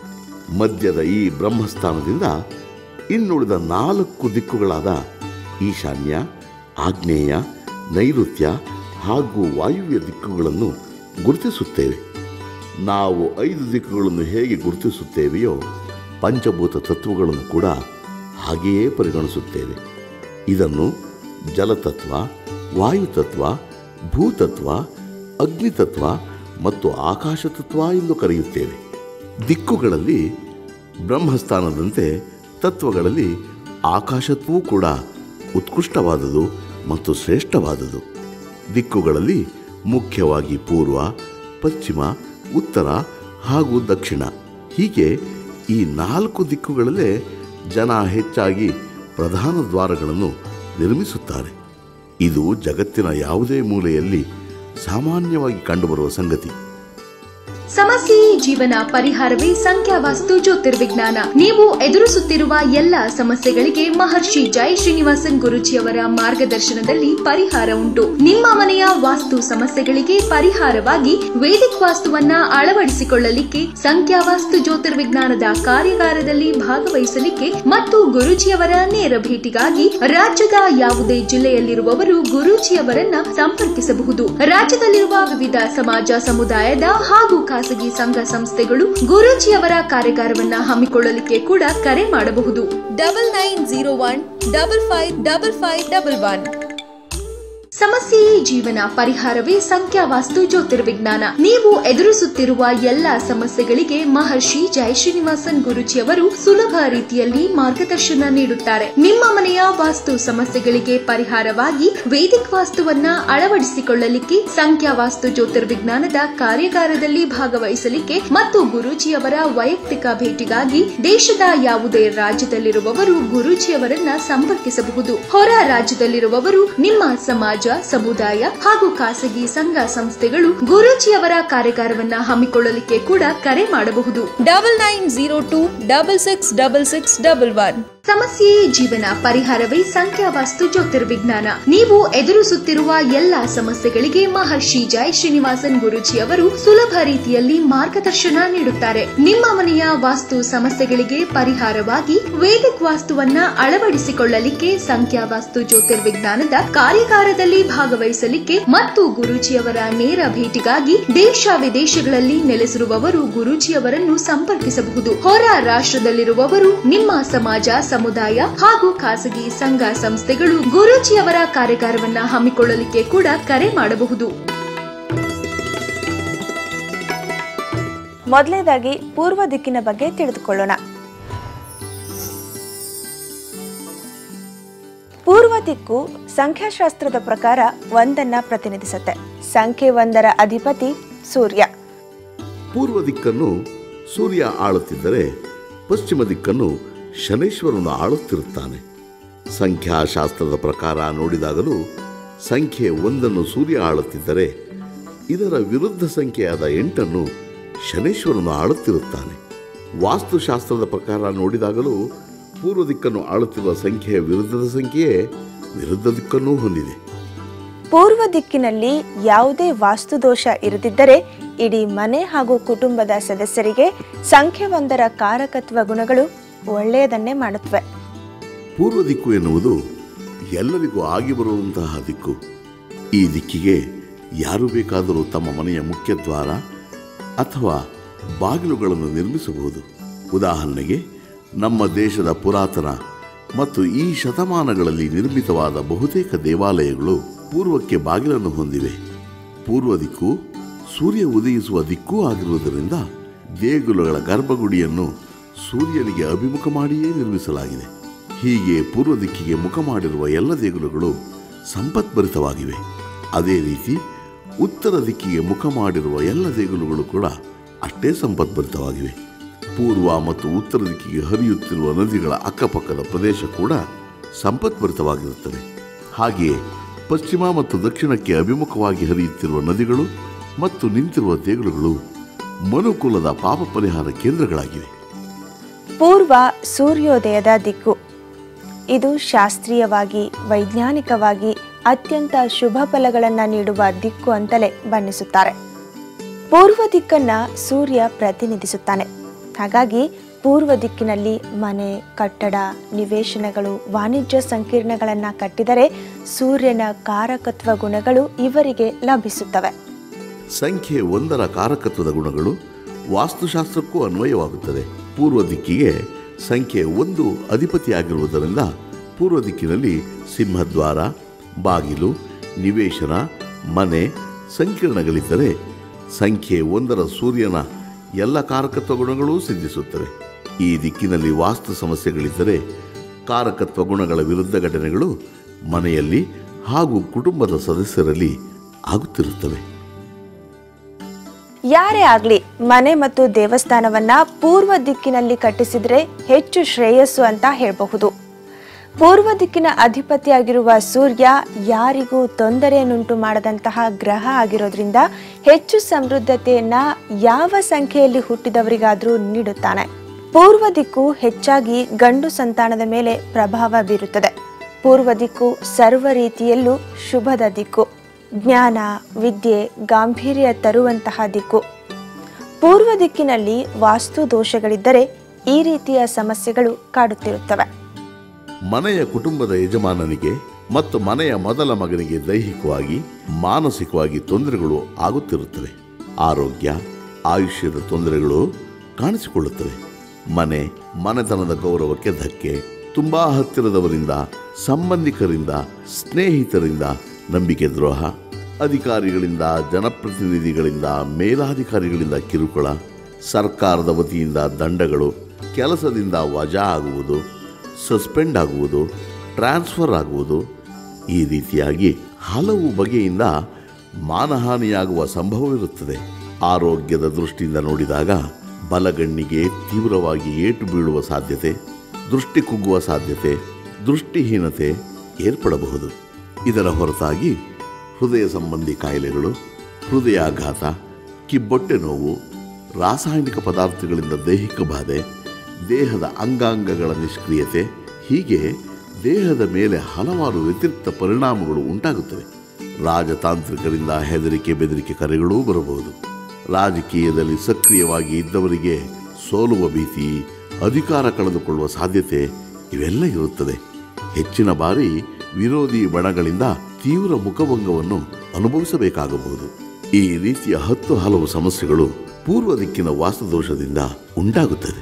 ಮಧ್ಯದ ಈ ಬ್ರಹ್ಮಸ್ಥಾನದಿಂದ ಇನ್ನುಳಿದ 4 ದಿಕ್ಕುಗಳಾದ ಈಶಾನ್ಯ, ಆಗ್ನೇಯ, ನೈಋತ್ಯ ಹಾಗೂ ವಾಯುವ್ಯ ದಿಕ್ಕುಗಳನ್ನು ಗುರುತಿಸುತ್ತೇವೆ. ನಾವು 5 ದಿಕ್ಕುಗಳನ್ನು ಹೇಗೆ ಗುರುತಿಸುತ್ತೇವೆಯೋ ಪಂಚಭೂತ ತತ್ವಗಳನ್ನು ಕೂಡ ಹಾಗೆಯೇ ಪರಿಗಣಿಸುತ್ತೇವೆ. ಇದನ್ನು ಜಲತತ್ವ, ವಾಯುತತ್ವ, ಭೂತತ್ವ, ಅಗ್ನಿತತ್ವ ಮತ್ತು ಆಕಾಶತತ್ವ ಎಂದು ಕರೆಯುತ್ತೇವೆ. ದಿಕ್ಕುಗಳಲ್ಲಿ ಬ್ರಹ್ಮಸ್ಥಾನದಂತೆ ತತ್ವಗಳಲ್ಲಿ ಆಕಾಶತ್ವವೂ ಕೂಡ ಉತ್ಕೃಷ್ಟವಾದುದು ಮತ್ತು ಶ್ರೇಷ್ಠವಾದುದು. ದಿಕ್ಕುಗಳಲ್ಲಿ ಮುಖ್ಯವಾಗಿ ಪೂರ್ವ, ಪಶ್ಚಿಮ, ಉತ್ತರ ಹಾಗೂ ದಕ್ಷಿಣ ಹೀಗೆ ಈ 4 ದಿಕ್ಕುಗಳಲ್ಲೇ ಜನ ಹೆಚ್ಚಾಗಿ ಪ್ರಧಾನ ದ್ವಾರಗಳನ್ನು ನಿರ್ಮಿಸುತ್ತಾರೆ. ಇದು ಜಗತ್ತಿನ ಯಾವುದೇ ಮೂಲೆಯಲ್ಲಿ ಸಾಮಾನ್ಯವಾಗಿ ಕಂಡುಬರುವ ಸಂಗತಿ. ಸಮಸ್ಯೆಯೇ ಜೀವನ, ಪರಿಹಾರವೇ ಸಂಖ್ಯಾವಾಸ್ತು ಜ್ಯೋತಿರ್ವಿಜ್ಞಾನ. ನೀವು ಎದುರಿಸುತ್ತಿರುವ ಎಲ್ಲ ಸಮಸ್ಯೆಗಳಿಗೆ ಮಹರ್ಷಿ ಜೈ ಶ್ರೀನಿವಾಸನ್ ಗುರೂಜಿಯವರ ಮಾರ್ಗದರ್ಶನದಲ್ಲಿ ಪರಿಹಾರ ಉಂಟು. ನಿಮ್ಮ ಮನೆಯ ವಾಸ್ತು ಸಮಸ್ಯೆಗಳಿಗೆ ಪರಿಹಾರವಾಗಿ ವೇದಿಕ್ ವಾಸ್ತುವನ್ನ ಅಳವಡಿಸಿಕೊಳ್ಳಲಿಕ್ಕೆ, ಸಂಖ್ಯಾವಾಸ್ತು ಜ್ಯೋತಿರ್ವಿಜ್ಞಾನದ ಕಾರ್ಯಾಗಾರದಲ್ಲಿ ಭಾಗವಹಿಸಲಿಕ್ಕೆ ಮತ್ತು ಗುರೂಜಿಯವರ ನೇರ ಭೇಟಿಗಾಗಿ ರಾಜ್ಯದ ಯಾವುದೇ ಜಿಲ್ಲೆಯಲ್ಲಿರುವವರು ಗುರೂಜಿಯವರನ್ನ ಸಂಪರ್ಕಿಸಬಹುದು. ರಾಜ್ಯದಲ್ಲಿರುವ ವಿವಿಧ ಸಮಾಜ ಸಮುದಾಯದ ಹಾಗೂ ಖಾಸಗಿ ಸಂಘ ಸಂಸ್ಥೆಗಳು ಗುರೂಜಿಯವರ ಕಾರ್ಯಾಗಾರವನ್ನ ಹಮ್ಮಿಕೊಳ್ಳಲಿಕ್ಕೆ ಕೂಡ ಕರೆ ಮಾಡಬಹುದು. 9901555511. ಸಮಸ್ಯೆಯೇ ಜೀವನ, ಪರಿಹಾರವೇ ಸಂಖ್ಯಾವಾಸ್ತು ಜ್ಯೋತಿರ್ವಿಜ್ಞಾನ. ನೀವು ಎದುರಿಸುತ್ತಿರುವ ಎಲ್ಲಾ ಸಮಸ್ಯೆಗಳಿಗೆ ಮಹರ್ಷಿ ಜೈ ಶ್ರೀನಿವಾಸನ್ ಗುರೂಜಿಯವರು ಸುಲಭ ರೀತಿಯಲ್ಲಿ ಮಾರ್ಗದರ್ಶನ ನೀಡುತ್ತಾರೆ. ನಿಮ್ಮ ಮನೆಯ ವಾಸ್ತು ಸಮಸ್ಯೆಗಳಿಗೆ ಪರಿಹಾರವಾಗಿ ವೇದಿಕ್ ವಾಸ್ತುವನ್ನ ಅಳವಡಿಸಿಕೊಳ್ಳಲಿಕ್ಕೆ, ಸಂಖ್ಯಾವಾಸ್ತು ಜ್ಯೋತಿರ್ವಿಜ್ಞಾನದ ಕಾರ್ಯಾಗಾರದಲ್ಲಿ ಭಾಗವಹಿಸಲಿಕ್ಕೆ ಮತ್ತು ಗುರೂಜಿಯವರ ವೈಯಕ್ತಿಕ ಭೇಟಿಗಾಗಿ ದೇಶದ ಯಾವುದೇ ರಾಜ್ಯದಲ್ಲಿರುವವರು ಗುರೂಜಿಯವರನ್ನ ಸಂಪರ್ಕಿಸಬಹುದು. ಹೊರ ರಾಜ್ಯದಲ್ಲಿರುವವರು ನಿಮ್ಮ ಸಮಾಜ, ಸಮುದಾಯ ಹಾಗೂ ಖಾಸಗಿ ಸಂಘ ಸಂಸ್ಥೆಗಳು ಗುರೂಜಿಯವರ ಕಾರ್ಯಾಗಾರವನ್ನ ಹಮ್ಮಿಕೊಳ್ಳಲಿಕ್ಕೆ ಕೂಡ ಕರೆ ಮಾಡಬಹುದು. 9902666611. ಸಮಸ್ಯೆಯೇ ಜೀವನ, ಪರಿಹಾರವೇ ಸಂಖ್ಯಾವಾಸ್ತು ಜ್ಯೋತಿರ್ವಿಜ್ಞಾನ. ನೀವು ಎದುರಿಸುತ್ತಿರುವ ಎಲ್ಲಾ ಸಮಸ್ಯೆಗಳಿಗೆ ಮಹರ್ಷಿ ಜೈ ಶ್ರೀನಿವಾಸನ್ ಗುರೂಜಿ ಅವರು ಸುಲಭ ರೀತಿಯಲ್ಲಿ ಮಾರ್ಗದರ್ಶನ ನೀಡುತ್ತಾರೆ. ನಿಮ್ಮ ಮನೆಯ ವಾಸ್ತು ಸಮಸ್ಯೆಗಳಿಗೆ ಪರಿಹಾರವಾಗಿ ವೇದಿಕ್ ವಾಸ್ತುವನ್ನ ಅಳವಡಿಸಿಕೊಳ್ಳಲಿಕ್ಕೆ, ಸಂಖ್ಯಾವಾಸ್ತು ಜ್ಯೋತಿರ್ವಿಜ್ಞಾನದ ಕಾರ್ಯಾಗಾರದಲ್ಲಿ ಭಾಗವಹಿಸಲಿಕ್ಕೆ ಮತ್ತು ಗುರೂಜಿಯವರ ನೇರ ಭೇಟಿಗಾಗಿ ದೇಶ ವಿದೇಶಗಳಲ್ಲಿ ನೆಲೆಸಿರುವವರು ಗುರೂಜಿಯವರನ್ನು ಸಂಪರ್ಕಿಸಬಹುದು. ಹೊರ ರಾಷ್ಟ್ರದಲ್ಲಿರುವವರು ನಿಮ್ಮ ಸಮಾಜ, ಸಮುದಾಯ ಹಾಗೂ ಖಾಸಗಿ ಸಂಘ ಸಂಸ್ಥೆಗಳು ಗುರೂಜಿಯವರ ಕಾರ್ಯಾಗಾರವನ್ನ ಹಮ್ಮಿಕೊಳ್ಳಲಿಕ್ಕೆ ಕೂಡ ಕರೆ ಮಾಡಬಹುದು. ಮೊದಲನೇದಾಗಿ ಪೂರ್ವ ದಿಕ್ಕಿನ ಬಗ್ಗೆ ತಿಳಿದುಕೊಳ್ಳೋಣ. ಪೂರ್ವ ದಿಕ್ಕು ಸಂಖ್ಯಾಶಾಸ್ತ್ರದ ಪ್ರಕಾರ ಒಂದನ್ನ ಪ್ರತಿನಿಧಿಸುತ್ತೆ. ಸಂಖ್ಯೆ 1ರ ಅಧಿಪತಿ ಸೂರ್ಯ. ಪೂರ್ವ ದಿಕ್ಕನ್ನು ಸೂರ್ಯ ಆಳುತ್ತಿದ್ದರೆ ಪಶ್ಚಿಮ ದಿಕ್ಕನ್ನು ಶನೈಶ್ವರನು ಆಳುತ್ತಿರುತ್ತಾನೆ. ಸಂಖ್ಯಾಶಾಸ್ತ್ರದ ಪ್ರಕಾರ ನೋಡಿದಾಗಲೂ ಸಂಖ್ಯೆ 1ನ್ನು ಸೂರ್ಯ ಆಳುತ್ತಿದ್ದರೆ ಇದರ ವಿರುದ್ಧ ಸಂಖ್ಯೆಯಾದ 8ನ್ನು ಶನೈಶ್ವರನು ಆಳುತ್ತಿರುತ್ತಾನೆ. ವಾಸ್ತುಶಾಸ್ತ್ರದ ಪ್ರಕಾರ ನೋಡಿದಾಗಲೂ ಪೂರ್ವ ದಿಕ್ಕನ್ನು ಆಳುತ್ತಿರುವ ಸಂಖ್ಯೆಯ ವಿರುದ್ಧದ ಸಂಖ್ಯೆಯೇ ವಿರುದ್ಧ ದಿಕ್ಕನ್ನೂ ಹೊಂದಿದೆ. ಪೂರ್ವ ದಿಕ್ಕಿನಲ್ಲಿ ಯಾವುದೇ ವಾಸ್ತುದೋಷ ಇರದಿದ್ದರೆ ಇಡೀ ಮನೆ ಹಾಗೂ ಕುಟುಂಬದ ಸದಸ್ಯರಿಗೆ ಸಂಖ್ಯೆ 1ರ ಕಾರಕತ್ವ ಗುಣಗಳು ಒಳ್ಳೆಯದನ್ನೇ ಮಾಡುತ್ತವೆ. ಪೂರ್ವ ದಿಕ್ಕು ಎನ್ನುವುದು ಎಲ್ಲರಿಗೂ ಆಗಿ ಬರುವಂತಹ ದಿಕ್ಕು. ಈ ದಿಕ್ಕಿಗೆ ಯಾರು ಬೇಕಾದರೂ ತಮ್ಮ ಮನೆಯ ಮುಖ್ಯ ದ್ವಾರ ಅಥವಾ ಬಾಗಿಲುಗಳನ್ನು ನಿರ್ಮಿಸಬಹುದು. ಉದಾಹರಣೆಗೆ, ನಮ್ಮ ದೇಶದ ಪುರಾತನ ಮತ್ತು ಈ ಶತಮಾನಗಳಲ್ಲಿ ನಿರ್ಮಿತವಾದ ಬಹುತೇಕ ದೇವಾಲಯಗಳು ಪೂರ್ವಕ್ಕೆ ಬಾಗಿಲನ್ನು ಹೊಂದಿವೆ. ಪೂರ್ವ ದಿಕ್ಕು ಸೂರ್ಯ ಉದಯಿಸುವ ದಿಕ್ಕೂ ಆಗಿರುವುದರಿಂದ ದೇಗುಲಗಳ ಗರ್ಭಗುಡಿಯನ್ನು ಸೂರ್ಯನಿಗೆ ಅಭಿಮುಖ ಮಾಡಿಯೇ ನಿರ್ಮಿಸಲಾಗಿದೆ. ಹೀಗೆ ಪೂರ್ವ ದಿಕ್ಕಿಗೆ ಮುಖ ಮಾಡಿರುವ ಎಲ್ಲ ದೇಗುಲಗಳು ಸಂಪತ್ಭರಿತವಾಗಿವೆ. ಅದೇ ರೀತಿ ಉತ್ತರ ದಿಕ್ಕಿಗೆ ಮುಖ ಮಾಡಿರುವ ಎಲ್ಲ ದೇಗುಲಗಳು ಕೂಡ ಅಷ್ಟೇ ಸಂಪತ್ಭರಿತವಾಗಿವೆ. ಪೂರ್ವ ಮತ್ತು ಉತ್ತರ ದಿಕ್ಕಿಗೆ ಹರಿಯುತ್ತಿರುವ ನದಿಗಳ ಅಕ್ಕಪಕ್ಕದ ಪ್ರದೇಶ ಕೂಡ ಸಂಪತ್ಭರಿತವಾಗಿರುತ್ತವೆ. ಹಾಗೆಯೇ ಪಶ್ಚಿಮ ಮತ್ತು ದಕ್ಷಿಣಕ್ಕೆ ಅಭಿಮುಖವಾಗಿ ಹರಿಯುತ್ತಿರುವ ನದಿಗಳು ಮತ್ತು ನಿಂತಿರುವ ದೇಗುಲಗಳು ಮನುಕುಲದ ಪಾಪ ಪರಿಹಾರ ಕೇಂದ್ರಗಳಾಗಿವೆ. ಪೂರ್ವ ಸೂರ್ಯೋದಯದ ದಿಕ್ಕು. ಇದು ಶಾಸ್ತ್ರೀಯವಾಗಿ, ವೈಜ್ಞಾನಿಕವಾಗಿ ಅತ್ಯಂತ ಶುಭ ಫಲಗಳನ್ನು ನೀಡುವ ದಿಕ್ಕು ಅಂತಲೇ ಬಣ್ಣಿಸುತ್ತಾರೆ. ಪೂರ್ವ ದಿಕ್ಕನ್ನ ಸೂರ್ಯ ಪ್ರತಿನಿಧಿಸುತ್ತಾನೆ. ಹಾಗಾಗಿ ಪೂರ್ವ ದಿಕ್ಕಿನಲ್ಲಿ ಮನೆ, ಕಟ್ಟಡ, ನಿವೇಶನಗಳು, ವಾಣಿಜ್ಯ ಸಂಕೀರ್ಣಗಳನ್ನು ಕಟ್ಟಿದರೆ ಸೂರ್ಯನ ಕಾರಕತ್ವ ಗುಣಗಳು ಇವರಿಗೆ ಲಭಿಸುತ್ತವೆ. ಸಂಖ್ಯೆ 1ರ ಕಾರಕತ್ವದ ಗುಣಗಳು ವಾಸ್ತುಶಾಸ್ತ್ರಕ್ಕೂ ಅನ್ವಯವಾಗುತ್ತದೆ. ಪೂರ್ವ ದಿಕ್ಕಿಗೆ ಸಂಖ್ಯೆ 1 ಅಧಿಪತಿಯಾಗಿರುವುದರಿಂದ ಪೂರ್ವ ದಿಕ್ಕಿನಲ್ಲಿ ಸಿಂಹದ್ವಾರ, ಬಾಗಿಲು, ನಿವೇಶನ, ಮನೆ, ಸಂಕೀರ್ಣಗಳಿದ್ದರೆ ಸಂಖ್ಯೆ 1ರ ಸೂರ್ಯನ ಎಲ್ಲ ಕಾರಕತ್ವ ಗುಣಗಳೂ ಸಿದ್ಧಿಸುತ್ತವೆ. ಈ ದಿಕ್ಕಿನಲ್ಲಿ ವಾಸ್ತು ಸಮಸ್ಯೆಗಳಿದ್ದರೆ ಕಾರಕತ್ವ ಗುಣಗಳ ವಿರುದ್ಧ ಘಟನೆಗಳು ಮನೆಯಲ್ಲಿ ಹಾಗೂ ಕುಟುಂಬದ ಸದಸ್ಯರಲ್ಲಿ ಆಗುತ್ತಿರುತ್ತವೆ. ಯಾರೇ ಆಗಲಿ ಮನೆ ಮತ್ತು ದೇವಸ್ಥಾನವನ್ನ ಪೂರ್ವ ದಿಕ್ಕಿನಲ್ಲಿ ಕಟ್ಟಿಸಿದ್ರೆ ಹೆಚ್ಚು ಶ್ರೇಯಸ್ಸು ಅಂತ ಹೇಳಬಹುದು. ಪೂರ್ವ ದಿಕ್ಕಿನ ಅಧಿಪತಿಯಾಗಿರುವ ಸೂರ್ಯ ಯಾರಿಗೂ ತೊಂದರೆಯನ್ನುಂಟು ಮಾಡದಂತಹ ಗ್ರಹ ಆಗಿರೋದ್ರಿಂದ ಹೆಚ್ಚು ಸಮೃದ್ಧತೆಯನ್ನ ಯಾವ ಸಂಖ್ಯೆಯಲ್ಲಿ ಹುಟ್ಟಿದವರಿಗಾದರೂ ನೀಡುತ್ತಾನೆ. ಪೂರ್ವ ದಿಕ್ಕು ಹೆಚ್ಚಾಗಿ ಗಂಡು ಸಂತಾನದ ಮೇಲೆ ಪ್ರಭಾವ ಬೀರುತ್ತದೆ. ಪೂರ್ವ ದಿಕ್ಕು ಸರ್ವ ರೀತಿಯಲ್ಲೂ ಶುಭದ ದಿಕ್ಕು. ಜ್ಞಾನ, ವಿದ್ಯೆ, ಗಾಂಭೀರ್ಯ ತರುವಂತಹ ದಿಕ್ಕು. ಪೂರ್ವ ದಿಕ್ಕಿನಲ್ಲಿ ವಾಸ್ತು ದೋಷಗಳಿದ್ದರೆ ಈ ರೀತಿಯ ಸಮಸ್ಯೆಗಳು ಕಾಡುತ್ತಿರುತ್ತವೆ. ಮನೆಯ ಕುಟುಂಬದ ಯಜಮಾನನಿಗೆ ಮತ್ತು ಮನೆಯ ಮೊದಲ ಮಗನಿಗೆ ದೈಹಿಕವಾಗಿ, ಮಾನಸಿಕವಾಗಿ ತೊಂದರೆಗಳು ಆಗುತ್ತಿರುತ್ತವೆ. ಆರೋಗ್ಯ, ಆಯುಷ್ಯದ ತೊಂದರೆಗಳು ಕಾಣಿಸಿಕೊಳ್ಳುತ್ತವೆ. ಮನೆತನದ ಗೌರವಕ್ಕೆ ಧಕ್ಕೆ, ತುಂಬಾ ಹತ್ತಿರದವರಿಂದ, ಸಂಬಂಧಿಕರಿಂದ, ಸ್ನೇಹಿತರಿಂದ ನಂಬಿಕೆ ದ್ರೋಹ, ಅಧಿಕಾರಿಗಳಿಂದ, ಜನಪ್ರತಿನಿಧಿಗಳಿಂದ, ಮೇಲಾಧಿಕಾರಿಗಳಿಂದ ಕಿರುಕುಳ, ಸರ್ಕಾರದ ವತಿಯಿಂದ ದಂಡಗಳು, ಕೆಲಸದಿಂದ ವಜಾ ಆಗುವುದು, ಸಸ್ಪೆಂಡ್ ಆಗುವುದು, ಟ್ರಾನ್ಸ್ಫರ್ ಆಗುವುದು, ಈ ರೀತಿಯಾಗಿ ಹಲವು ಬಗೆಯಿಂದ ಮಾನಹಾನಿಯಾಗುವ ಸಂಭವವಿರುತ್ತದೆ. ಆರೋಗ್ಯದ ದೃಷ್ಟಿಯಿಂದ ನೋಡಿದಾಗ ಬಲಗಣ್ಣಿಗೆ ತೀವ್ರವಾಗಿ ಏಟು ಬೀಳುವ ಸಾಧ್ಯತೆ, ದೃಷ್ಟಿ ಕುಗ್ಗುವ ಸಾಧ್ಯತೆ, ದೃಷ್ಟಿಹೀನತೆ ಏರ್ಪಡಬಹುದು. ಇದರ ಹೊರತಾಗಿ ಹೃದಯ ಸಂಬಂಧಿ ಕಾಯಿಲೆಗಳು, ಹೃದಯಾಘಾತ, ಕಿಬ್ಬೊಟ್ಟೆ ನೋವು, ರಾಸಾಯನಿಕ ಪದಾರ್ಥಗಳಿಂದ ದೈಹಿಕ ಬಾಧೆ, ದೇಹದ ಅಂಗಾಂಗಗಳ ನಿಷ್ಕ್ರಿಯತೆ ಹೀಗೆ ದೇಹದ ಮೇಲೆ ಹಲವಾರು ವ್ಯತಿರಿಕ್ತ ಪರಿಣಾಮಗಳು ಉಂಟಾಗುತ್ತವೆ. ರಾಜತಾಂತ್ರಿಕರಿಂದ ಹೆದರಿಕೆ ಬೆದರಿಕೆ ಕರೆಗಳೂ ಬರಬಹುದು. ರಾಜಕೀಯದಲ್ಲಿ ಸಕ್ರಿಯವಾಗಿ ಇದ್ದವರಿಗೆ ಸೋಲುವ ಭೀತಿ, ಅಧಿಕಾರ ಕಳೆದುಕೊಳ್ಳುವ ಸಾಧ್ಯತೆ ಇವೆಲ್ಲ ಇರುತ್ತದೆ. ಹೆಚ್ಚಿನ ಬಾರಿ ವಿರೋಧಿ ಬಣಗಳಿಂದ ತೀವ್ರ ಮುಖಭಂಗವನ್ನು ಅನುಭವಿಸಬೇಕಾಗಬಹುದು. ಈ ರೀತಿಯ 10 ಹಲವು ಸಮಸ್ಯೆಗಳು ಪೂರ್ವ ದಿಕ್ಕಿನ ವಾಸ್ತುದೋಷದಿಂದ ಉಂಟಾಗುತ್ತದೆ.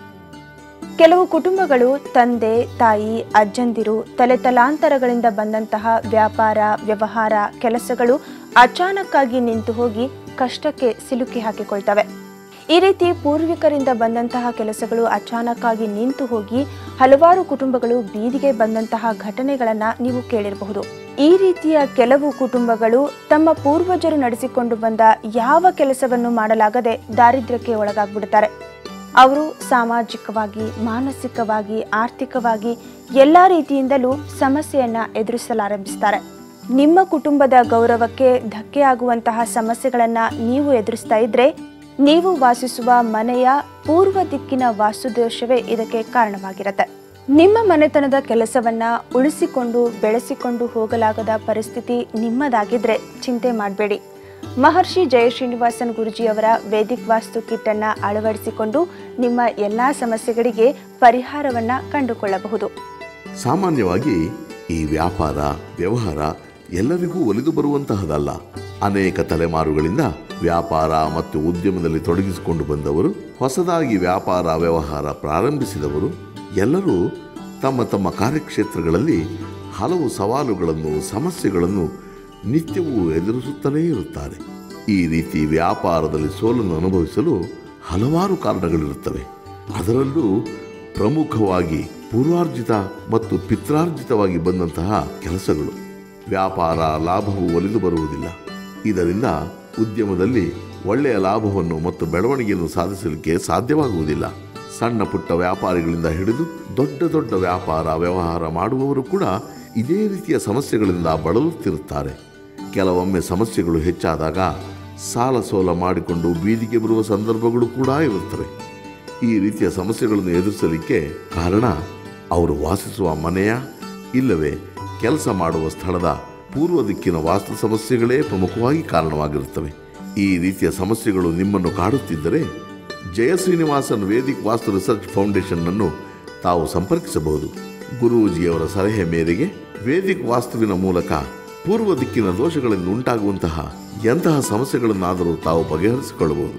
ಕೆಲವು ಕುಟುಂಬಗಳು ತಂದೆ ತಾಯಿ ಅಜ್ಜಂದಿರು ತಲೆತಲಾಂತರಗಳಿಂದ ಬಂದಂತಹ ವ್ಯಾಪಾರ ವ್ಯವಹಾರ ಕೆಲಸಗಳು ಅಚಾನಕ್ಕಾಗಿ ನಿಂತು ಹೋಗಿ ಕಷ್ಟಕ್ಕೆ ಸಿಲುಕಿ ಹಾಕಿಕೊಳ್ತವೆ. ಈ ರೀತಿ ಪೂರ್ವಿಕರಿಂದ ಬಂದಂತಹ ಕೆಲಸಗಳು ಅಚಾನಕ್ಕಾಗಿ ನಿಂತು ಹೋಗಿ ಹಲವಾರು ಕುಟುಂಬಗಳು ಬೀದಿಗೆ ಬಂದಂತಹ ಘಟನೆಗಳನ್ನ ನೀವು ಕೇಳಿರಬಹುದು. ಈ ರೀತಿಯ ಕೆಲವು ಕುಟುಂಬಗಳು ತಮ್ಮ ಪೂರ್ವಜರು ನಡೆಸಿಕೊಂಡು ಬಂದ ಯಾವ ಕೆಲಸವನ್ನು ಮಾಡಲಾಗದೆ ದಾರಿದ್ರ್ಯಕ್ಕೆ ಒಳಗಾಗ್ಬಿಡ್ತಾರೆ. ಅವರು ಸಾಮಾಜಿಕವಾಗಿ, ಮಾನಸಿಕವಾಗಿ, ಆರ್ಥಿಕವಾಗಿ ಎಲ್ಲ ರೀತಿಯಿಂದಲೂ ಸಮಸ್ಯೆಯನ್ನ ಎದುರಿಸಲಾರಂಭಿಸ್ತಾರೆ. ನಿಮ್ಮ ಕುಟುಂಬದ ಗೌರವಕ್ಕೆ ಧಕ್ಕೆ ಆಗುವಂತಹ ಸಮಸ್ಯೆಗಳನ್ನ ನೀವು ಎದುರಿಸ್ತಾ ಇದ್ರೆ ನೀವು ವಾಸಿಸುವ ಮನೆಯ ಪೂರ್ವ ದಿಕ್ಕಿನ ವಾಸ್ತುದೋಷವೇ ಇದಕ್ಕೆ ಕಾರಣವಾಗಿರುತ್ತೆ. ನಿಮ್ಮ ಮನೆತನದ ಕೆಲಸವನ್ನ ಉಳಿಸಿಕೊಂಡು ಬೆಳೆಸಿಕೊಂಡು ಹೋಗಲಾಗದ ಪರಿಸ್ಥಿತಿ ನಿಮ್ಮದಾಗಿದ್ರೆ ಚಿಂತೆ ಮಾಡಬೇಡಿ. ಮಹರ್ಷಿ ಜಯಶ್ರೀನಿವಾಸನ್ ಗುರುಜಿಯವರ ವೇದಿಕ್ ವಾಸ್ತು ಕಿಟ್ ಅನ್ನ ಅಳವಡಿಸಿಕೊಂಡು ನಿಮ್ಮ ಎಲ್ಲಾ ಸಮಸ್ಯೆಗಳಿಗೆ ಪರಿಹಾರವನ್ನ ಕಂಡುಕೊಳ್ಳಬಹುದು. ಸಾಮಾನ್ಯವಾಗಿ ಈ ವ್ಯಾಪಾರ ವ್ಯವಹಾರ ಎಲ್ಲರಿಗೂ ಒಲಿದು ಬರುವಂತಹದಲ್ಲ. ಅನೇಕ ತಲೆಮಾರುಗಳಿಂದ ವ್ಯಾಪಾರ ಮತ್ತು ಉದ್ಯಮದಲ್ಲಿ ತೊಡಗಿಸಿಕೊಂಡು ಬಂದವರು, ಹೊಸದಾಗಿ ವ್ಯಾಪಾರ ವ್ಯವಹಾರ ಪ್ರಾರಂಭಿಸಿದವರು ಎಲ್ಲರೂ ತಮ್ಮ ತಮ್ಮ ಕಾರ್ಯಕ್ಷೇತ್ರಗಳಲ್ಲಿ ಹಲವು ಸವಾಲುಗಳನ್ನು ಸಮಸ್ಯೆಗಳನ್ನು ನಿತ್ಯವೂ ಎದುರಿಸುತ್ತಲೇ ಇರುತ್ತಾರೆ. ಈ ರೀತಿ ವ್ಯಾಪಾರದಲ್ಲಿ ಸೋಲನ್ನು ಅನುಭವಿಸಲು ಹಲವಾರು ಕಾರಣಗಳಿರುತ್ತವೆ. ಅದರಲ್ಲೂ ಪ್ರಮುಖವಾಗಿ ಪೂರ್ವಾರ್ಜಿತ ಮತ್ತು ಪಿತ್ರಾರ್ಜಿತವಾಗಿ ಬಂದಂತಹ ಕೆಲಸಗಳು. ವ್ಯಾಪಾರ ಲಾಭವು ಒಲಿದು ಬರುವುದಿಲ್ಲ. ಇದರಿಂದ ಉದ್ಯಮದಲ್ಲಿ ಒಳ್ಳೆಯ ಲಾಭವನ್ನು ಮತ್ತು ಬೆಳವಣಿಗೆಯನ್ನು ಸಾಧಿಸಲಿಕ್ಕೆ ಸಾಧ್ಯವಾಗುವುದಿಲ್ಲ. ಸಣ್ಣ ಪುಟ್ಟ ವ್ಯಾಪಾರಿಗಳಿಂದ ಹಿಡಿದು ದೊಡ್ಡ ದೊಡ್ಡ ವ್ಯಾಪಾರ ವ್ಯವಹಾರ ಮಾಡುವವರು ಕೂಡ ಇದೇ ರೀತಿಯ ಸಮಸ್ಯೆಗಳಿಂದ ಬಳಲುತ್ತಿರುತ್ತಾರೆ. ಕೆಲವೊಮ್ಮೆ ಸಮಸ್ಯೆಗಳು ಹೆಚ್ಚಾದಾಗ ಸಾಲ ಸೋಲ ಮಾಡಿಕೊಂಡು ಬೀದಿಗೆ ಬರುವ ಸಂದರ್ಭಗಳು ಕೂಡ ಇರುತ್ತವೆ. ಈ ರೀತಿಯ ಸಮಸ್ಯೆಗಳನ್ನು ಎದುರಿಸಲಿಕ್ಕೆ ಕಾರಣ ಅವರು ವಾಸಿಸುವ ಮನೆಯ ಇಲ್ಲವೇ ಕೆಲಸ ಮಾಡುವ ಸ್ಥಳದ ಪೂರ್ವ ದಿಕ್ಕಿನ ವಾಸ್ತು ಸಮಸ್ಯೆಗಳೇ ಪ್ರಮುಖವಾಗಿ ಕಾರಣವಾಗಿರುತ್ತವೆ. ಈ ರೀತಿಯ ಸಮಸ್ಯೆಗಳು ನಿಮ್ಮನ್ನು ಕಾಡುತ್ತಿದ್ದರೆ Jayasrinivasan Vedic Vastu research foundation ತಾವು ಸಂಪರ್ಕಿಸಬಹುದು. ಗುರೂಜಿಯವರ ಸಲಹೆ ಮೇರೆಗೆ ವೇದಿಕ್ ವಾಸ್ತುವಿನ ಮೂಲಕ ಪೂರ್ವ ದಿಕ್ಕಿನ ದೋಷಗಳಿಂದ ಉಂಟಾಗುವಂತಹ ಎಂತಹ ಸಮಸ್ಯೆಗಳನ್ನಾದರೂ ತಾವು ಬಗೆಹರಿಸಿಕೊಳ್ಳಬಹುದು.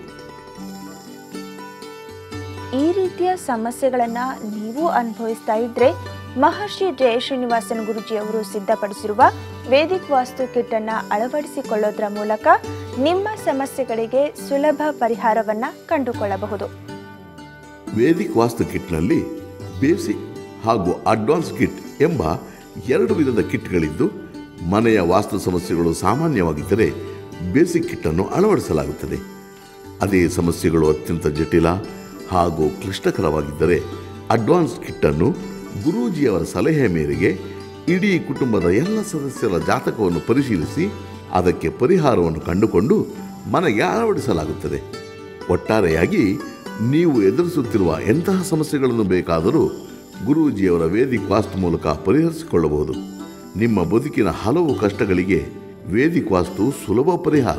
ಈ ರೀತಿಯ ಸಮಸ್ಯೆಗಳನ್ನ ನೀವು ಅನುಭವಿಸ್ತಾ ಇದ್ರೆ ಮಹರ್ಷಿ ಜಯಶ್ರೀನಿವಾಸನ್ ಗುರುಜಿಯವರು ಸಿದ್ಧಪಡಿಸಿರುವ ವೇದಿಕ್ ವಾಸ್ತು ಕಿಟ್ ಅನ್ನ ಅಳವಡಿಸಿಕೊಳ್ಳೋದ್ರ ಮೂಲಕ ನಿಮ್ಮ ಸಮಸ್ಯೆಗಳಿಗೆ ಸುಲಭ ಪರಿಹಾರವನ್ನ ಕಂಡುಕೊಳ್ಳಬಹುದು. ವೇದಿಕ್ ವಾಸ್ತು ಕಿಟ್ನಲ್ಲಿ ಬೇಸಿಕ್ ಹಾಗೂ ಅಡ್ವಾನ್ಸ್ ಕಿಟ್ ಎಂಬ 2 ವಿಧದ ಕಿಟ್ಗಳಿದ್ದು, ಮನೆಯ ವಾಸ್ತು ಸಮಸ್ಯೆಗಳು ಸಾಮಾನ್ಯವಾಗಿದ್ದರೆ ಬೇಸಿಕ್ ಕಿಟ್ ಅನ್ನು ಅಳವಡಿಸಲಾಗುತ್ತದೆ. ಅದೇ ಸಮಸ್ಯೆಗಳು ಅತ್ಯಂತ ಜಟಿಲ ಹಾಗೂ ಕ್ಲಿಷ್ಟಕರವಾಗಿದ್ದರೆ ಅಡ್ವಾನ್ಸ್ ಕಿಟ್ ಅನ್ನು ಗುರೂಜಿಯವರ ಸಲಹೆ ಮೇರೆಗೆ ಇಡೀ ಕುಟುಂಬದ ಎಲ್ಲ ಸದಸ್ಯರ ಜಾತಕವನ್ನು ಪರಿಶೀಲಿಸಿ ಅದಕ್ಕೆ ಪರಿಹಾರವನ್ನು ಕಂಡುಕೊಂಡು ಮನೆಗೆ ಅಳವಡಿಸಲಾಗುತ್ತದೆ. ಒಟ್ಟಾರೆಯಾಗಿ ನೀವು ಎದುರಿಸುತ್ತಿರುವ ಎಂತಹ ಸಮಸ್ಯೆಗಳನ್ನು ಬೇಕಾದರೂ ಗುರೂಜಿಯವರ ವೇದಿಕ್ ವಾಸ್ತು ಮೂಲಕ ಪರಿಹರಿಸಿಕೊಳ್ಳಬಹುದು. ನಿಮ್ಮ ಬದುಕಿನ ಹಲವು ಕಷ್ಟಗಳಿಗೆ ವೇದಿಕ್ ವಾಸ್ತು ಸುಲಭ ಪರಿಹಾರ.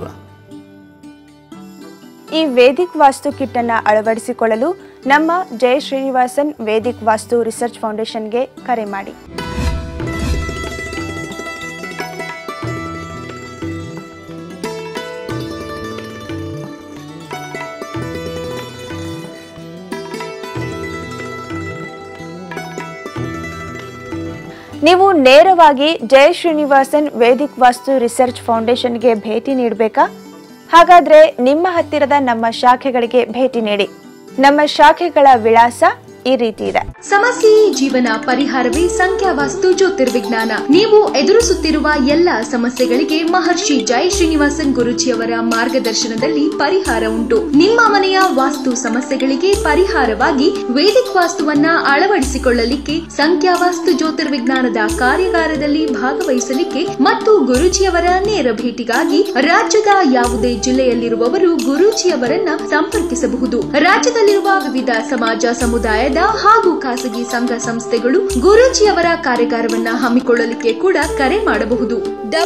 ಈ ವೇದಿಕ್ ವಾಸ್ತು ಕಿಟ್ ಅನ್ನ ಅಳವಡಿಸಿಕೊಳ್ಳಲು ನಮ್ಮ ಜಯ ಶ್ರೀನಿವಾಸನ್ ವೇದಿಕ್ ವಾಸ್ತು ರಿಸರ್ಚ್ ಫೌಂಡೇಶನ್ಗೆ ಕರೆ ಮಾಡಿ. ನೀವು ನೇರವಾಗಿ ಜಯ ಶ್ರೀನಿವಾಸನ್ ವೇದಿಕ್ ವಾಸ್ತು ರಿಸರ್ಚ್ ಫೌಂಡೇಶನ್ಗೆ ಭೇಟಿ ನೀಡಬೇಕಾ? ಹಾಗಾದ್ರೆ ನಿಮ್ಮ ಹತ್ತಿರದ ನಮ್ಮ ಶಾಖೆಗಳಿಗೆ ಭೇಟಿ ನೀಡಿ. ನಮ್ಮ ಶಾಖೆಗಳ ವಿಳಾಸ ಈ ರೀತಿ ಇದೆ. ಸಮಸ್ಯೆ ಜೀವನ ಪರಿಹಾರವೇ ಸಂಖ್ಯಾವಾಸ್ತು ಜ್ಯೋತಿರ್ವಿಜ್ಞಾನ. ನೀವು ಎದುರಿಸುತ್ತಿರುವ ಎಲ್ಲ ಸಮಸ್ಯೆಗಳಿಗೆ ಮಹರ್ಷಿ ಜಯ ಶ್ರೀನಿವಾಸನ್ ಗುರುಜಿಯವರ ಮಾರ್ಗದರ್ಶನದಲ್ಲಿ ಪರಿಹಾರ ಉಂಟು. ನಿಮ್ಮ ಮನೆಯ ವಾಸ್ತು ಸಮಸ್ಯೆಗಳಿಗೆ ಪರಿಹಾರವಾಗಿ ವೇದಿಕ್ ವಾಸ್ತುವನ್ನ ಅಳವಡಿಸಿಕೊಳ್ಳಲಿಕ್ಕೆ, ಸಂಖ್ಯಾವಾಸ್ತು ಜ್ಯೋತಿರ್ವಿಜ್ಞಾನದ ಕಾರ್ಯಾಗಾರದಲ್ಲಿ ಭಾಗವಹಿಸಲಿಕ್ಕೆ ಮತ್ತು ಗುರೂಜಿಯವರ ನೇರ ಭೇಟಿಗಾಗಿ ರಾಜ್ಯದ ಯಾವುದೇ ಜಿಲ್ಲೆಯಲ್ಲಿರುವವರು ಗುರೂಜಿಯವರನ್ನ ಸಂಪರ್ಕಿಸಬಹುದು. ರಾಜ್ಯದಲ್ಲಿರುವ ವಿವಿಧ ಸಮಾಜ ಸಮುದಾಯದ ವಲಯದ ಹಾಗೂ ಖಾಸಗಿ ಸಂಘ ಸಂಸ್ಥೆಗಳು ಗುರೂಜಿಯವರ ಕಾರ್ಯಾಗಾರವನ್ನ ಹಮ್ಮಿಕೊಳ್ಳಲಿಕ್ಕೆ ಕೂಡ ಕರೆ ಮಾಡಬಹುದು.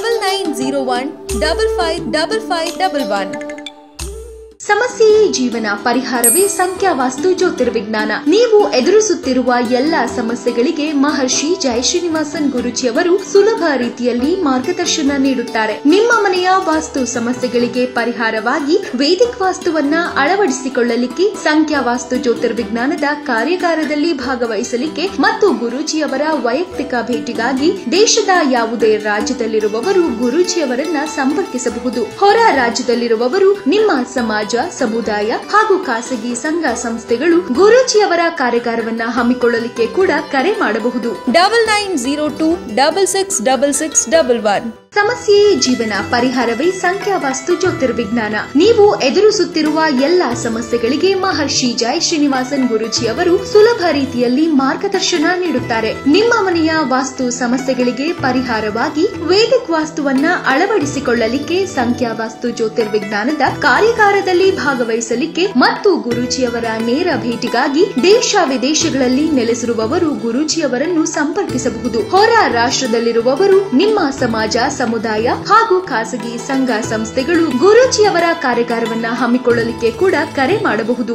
9901555511. ಸಮಸ್ಯೆಯೇ ಜೀವನ, ಪರಿಹಾರವೇ ಸಂಖ್ಯಾವಾಸ್ತು ಜ್ಯೋತಿರ್ವಿಜ್ಞಾನ. ನೀವು ಎದುರಿಸುತ್ತಿರುವ ಎಲ್ಲಾ ಸಮಸ್ಯೆಗಳಿಗೆ ಮಹರ್ಷಿ ಜೈ ಶ್ರೀನಿವಾಸನ್ ಗುರೂಜಿಯವರು ಸುಲಭ ರೀತಿಯಲ್ಲಿ ಮಾರ್ಗದರ್ಶನ ನೀಡುತ್ತಾರೆ. ನಿಮ್ಮ ಮನೆಯ ವಾಸ್ತು ಸಮಸ್ಯೆಗಳಿಗೆ ಪರಿಹಾರವಾಗಿ ವೇದಿಕ್ ವಾಸ್ತುವನ್ನ ಅಳವಡಿಸಿಕೊಳ್ಳಲಿಕ್ಕೆ, ಸಂಖ್ಯಾವಾಸ್ತು ಜ್ಯೋತಿರ್ವಿಜ್ಞಾನದ ಕಾರ್ಯಾಗಾರದಲ್ಲಿ ಭಾಗವಹಿಸಲಿಕ್ಕೆ ಮತ್ತು ಗುರೂಜಿಯವರ ವೈಯಕ್ತಿಕ ಭೇಟಿಗಾಗಿ ದೇಶದ ಯಾವುದೇ ರಾಜ್ಯದಲ್ಲಿರುವವರು ಗುರೂಜಿಯವರನ್ನ ಸಂಪರ್ಕಿಸಬಹುದು. ಹೊರ ರಾಜ್ಯದಲ್ಲಿರುವವರು ನಿಮ್ಮ ಸಮಾಜ, ಸಮುದಾಯ ಹಾಗೂ ಖಾಸಗಿ ಸಂಘ ಸಂಸ್ಥೆಗಳು ಗುರೂಜಿಯವರ ಕಾರ್ಯಾಗಾರವನ್ನ ಹಮ್ಮಿಕೊಳ್ಳಲಿಕ್ಕೆ ಕೂಡ ಕರೆ ಮಾಡಬಹುದು. 9902666611. ಸಮಸ್ಯೆಯೇ ಜೀವನ, ಪರಿಹಾರವೇ ಸಂಖ್ಯಾವಾಸ್ತು ಜ್ಯೋತಿರ್ವಿಜ್ಞಾನ. ನೀವು ಎದುರಿಸುತ್ತಿರುವ ಎಲ್ಲಾ ಸಮಸ್ಯೆಗಳಿಗೆ ಮಹರ್ಷಿ ಜೈ ಶ್ರೀನಿವಾಸನ್ ಗುರೂಜಿಯವರು ಸುಲಭ ರೀತಿಯಲ್ಲಿ ಮಾರ್ಗದರ್ಶನ ನೀಡುತ್ತಾರೆ. ನಿಮ್ಮ ಮನೆಯ ವಾಸ್ತು ಸಮಸ್ಯೆಗಳಿಗೆ ಪರಿಹಾರವಾಗಿ ವೇದಿಕ್ ವಾಸ್ತುವನ್ನ ಅಳವಡಿಸಿಕೊಳ್ಳಲಿಕ್ಕೆ, ಸಂಖ್ಯಾವಾಸ್ತು ಜ್ಯೋತಿರ್ವಿಜ್ಞಾನದ ಕಾರ್ಯಾಗಾರದಲ್ಲಿ ಭಾಗವಹಿಸಲಿಕ್ಕೆ ಮತ್ತು ಗುರೂಜಿಯವರ ನೇರ ಭೇಟಿಗಾಗಿ ದೇಶ ವಿದೇಶಗಳಲ್ಲಿ ನೆಲೆಸಿರುವವರು ಗುರೂಜಿಯವರನ್ನು ಸಂಪರ್ಕಿಸಬಹುದು. ಹೊರ ರಾಷ್ಟ್ರದಲ್ಲಿರುವವರು ನಿಮ್ಮ ಸಮಾಜ, ಸಮುದಾಯ ಹಾಗೂ ಖಾಸಗಿ ಸಂಘ ಸಂಸ್ಥೆಗಳು ಗುರೂಜಿಯವರ ಕಾರ್ಯಾಗಾರವನ್ನ ಹಮ್ಮಿಕೊಳ್ಳಲಿಕ್ಕೆ ಕೂಡ ಕರೆ ಮಾಡಬಹುದು.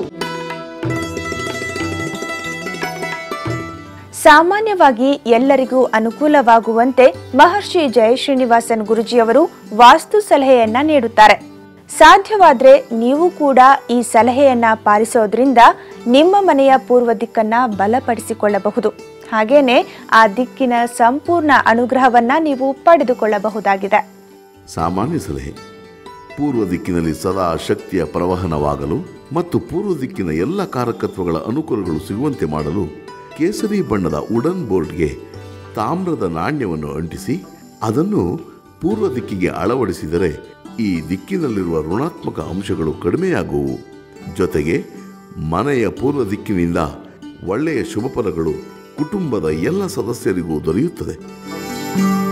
ಸಾಮಾನ್ಯವಾಗಿ ಎಲ್ಲರಿಗೂ ಅನುಕೂಲವಾಗುವಂತೆ ಮಹರ್ಷಿ ಜೈ ಶ್ರೀನಿವಾಸನ್ ಗುರೂಜಿಯವರು ವಾಸ್ತು ಸಲಹೆಯನ್ನ ನೀಡುತ್ತಾರೆ. ಸಾಧ್ಯವಾದರೆ ನೀವು ಕೂಡ ಈ ಸಲಹೆಯನ್ನ ಪಾಲಿಸೋದ್ರಿಂದ ನಿಮ್ಮ ಮನೆಯ ಪೂರ್ವ ದಿಕ್ಕನ್ನ ಬಲಪಡಿಸಿಕೊಳ್ಳಬಹುದು. ಹಾಗೇನೆ ಆ ದಿಕ್ಕಿನ ಸಂಪೂರ್ಣ ಅನುಗ್ರಹವನ್ನ ನೀವು ಪಡೆದುಕೊಳ್ಳಬಹುದಾಗಿದೆ. ಸಾಮಾನ್ಯ ಸಲಹೆ: ಪೂರ್ವ ದಿಕ್ಕಿನಲ್ಲಿ ಸದಾ ಶಕ್ತಿಯ ಪ್ರವಹನವಾಗಲು ಮತ್ತು ಪೂರ್ವ ದಿಕ್ಕಿನ ಎಲ್ಲ ಕಾರಕತ್ವಗಳ ಅನುಕೂಲಗಳು ಸಿಗುವಂತೆ ಮಾಡಲು ಕೇಸರಿ ಬಣ್ಣದ ವುಡನ್ ಬೋರ್ಡ್ಗೆ ತಾಮ್ರದ ನಾಣ್ಯವನ್ನು ಅಂಟಿಸಿ ಅದನ್ನು ಪೂರ್ವ ದಿಕ್ಕಿಗೆ ಅಳವಡಿಸಿದರೆ ಈ ದಿಕ್ಕಿನಲ್ಲಿರುವ ಋಣಾತ್ಮಕ ಅಂಶಗಳು ಕಡಿಮೆಯಾಗುವು. ಜೊತೆಗೆ ಮನೆಯ ಪೂರ್ವ ದಿಕ್ಕಿನಿಂದ ಒಳ್ಳೆಯ ಶುಭ ಫಲಗಳು ಕುಟುಂಬದ ಎಲ್ಲ ಸದಸ್ಯರಿಗೂ ದೊರೆಯುತ್ತದೆ.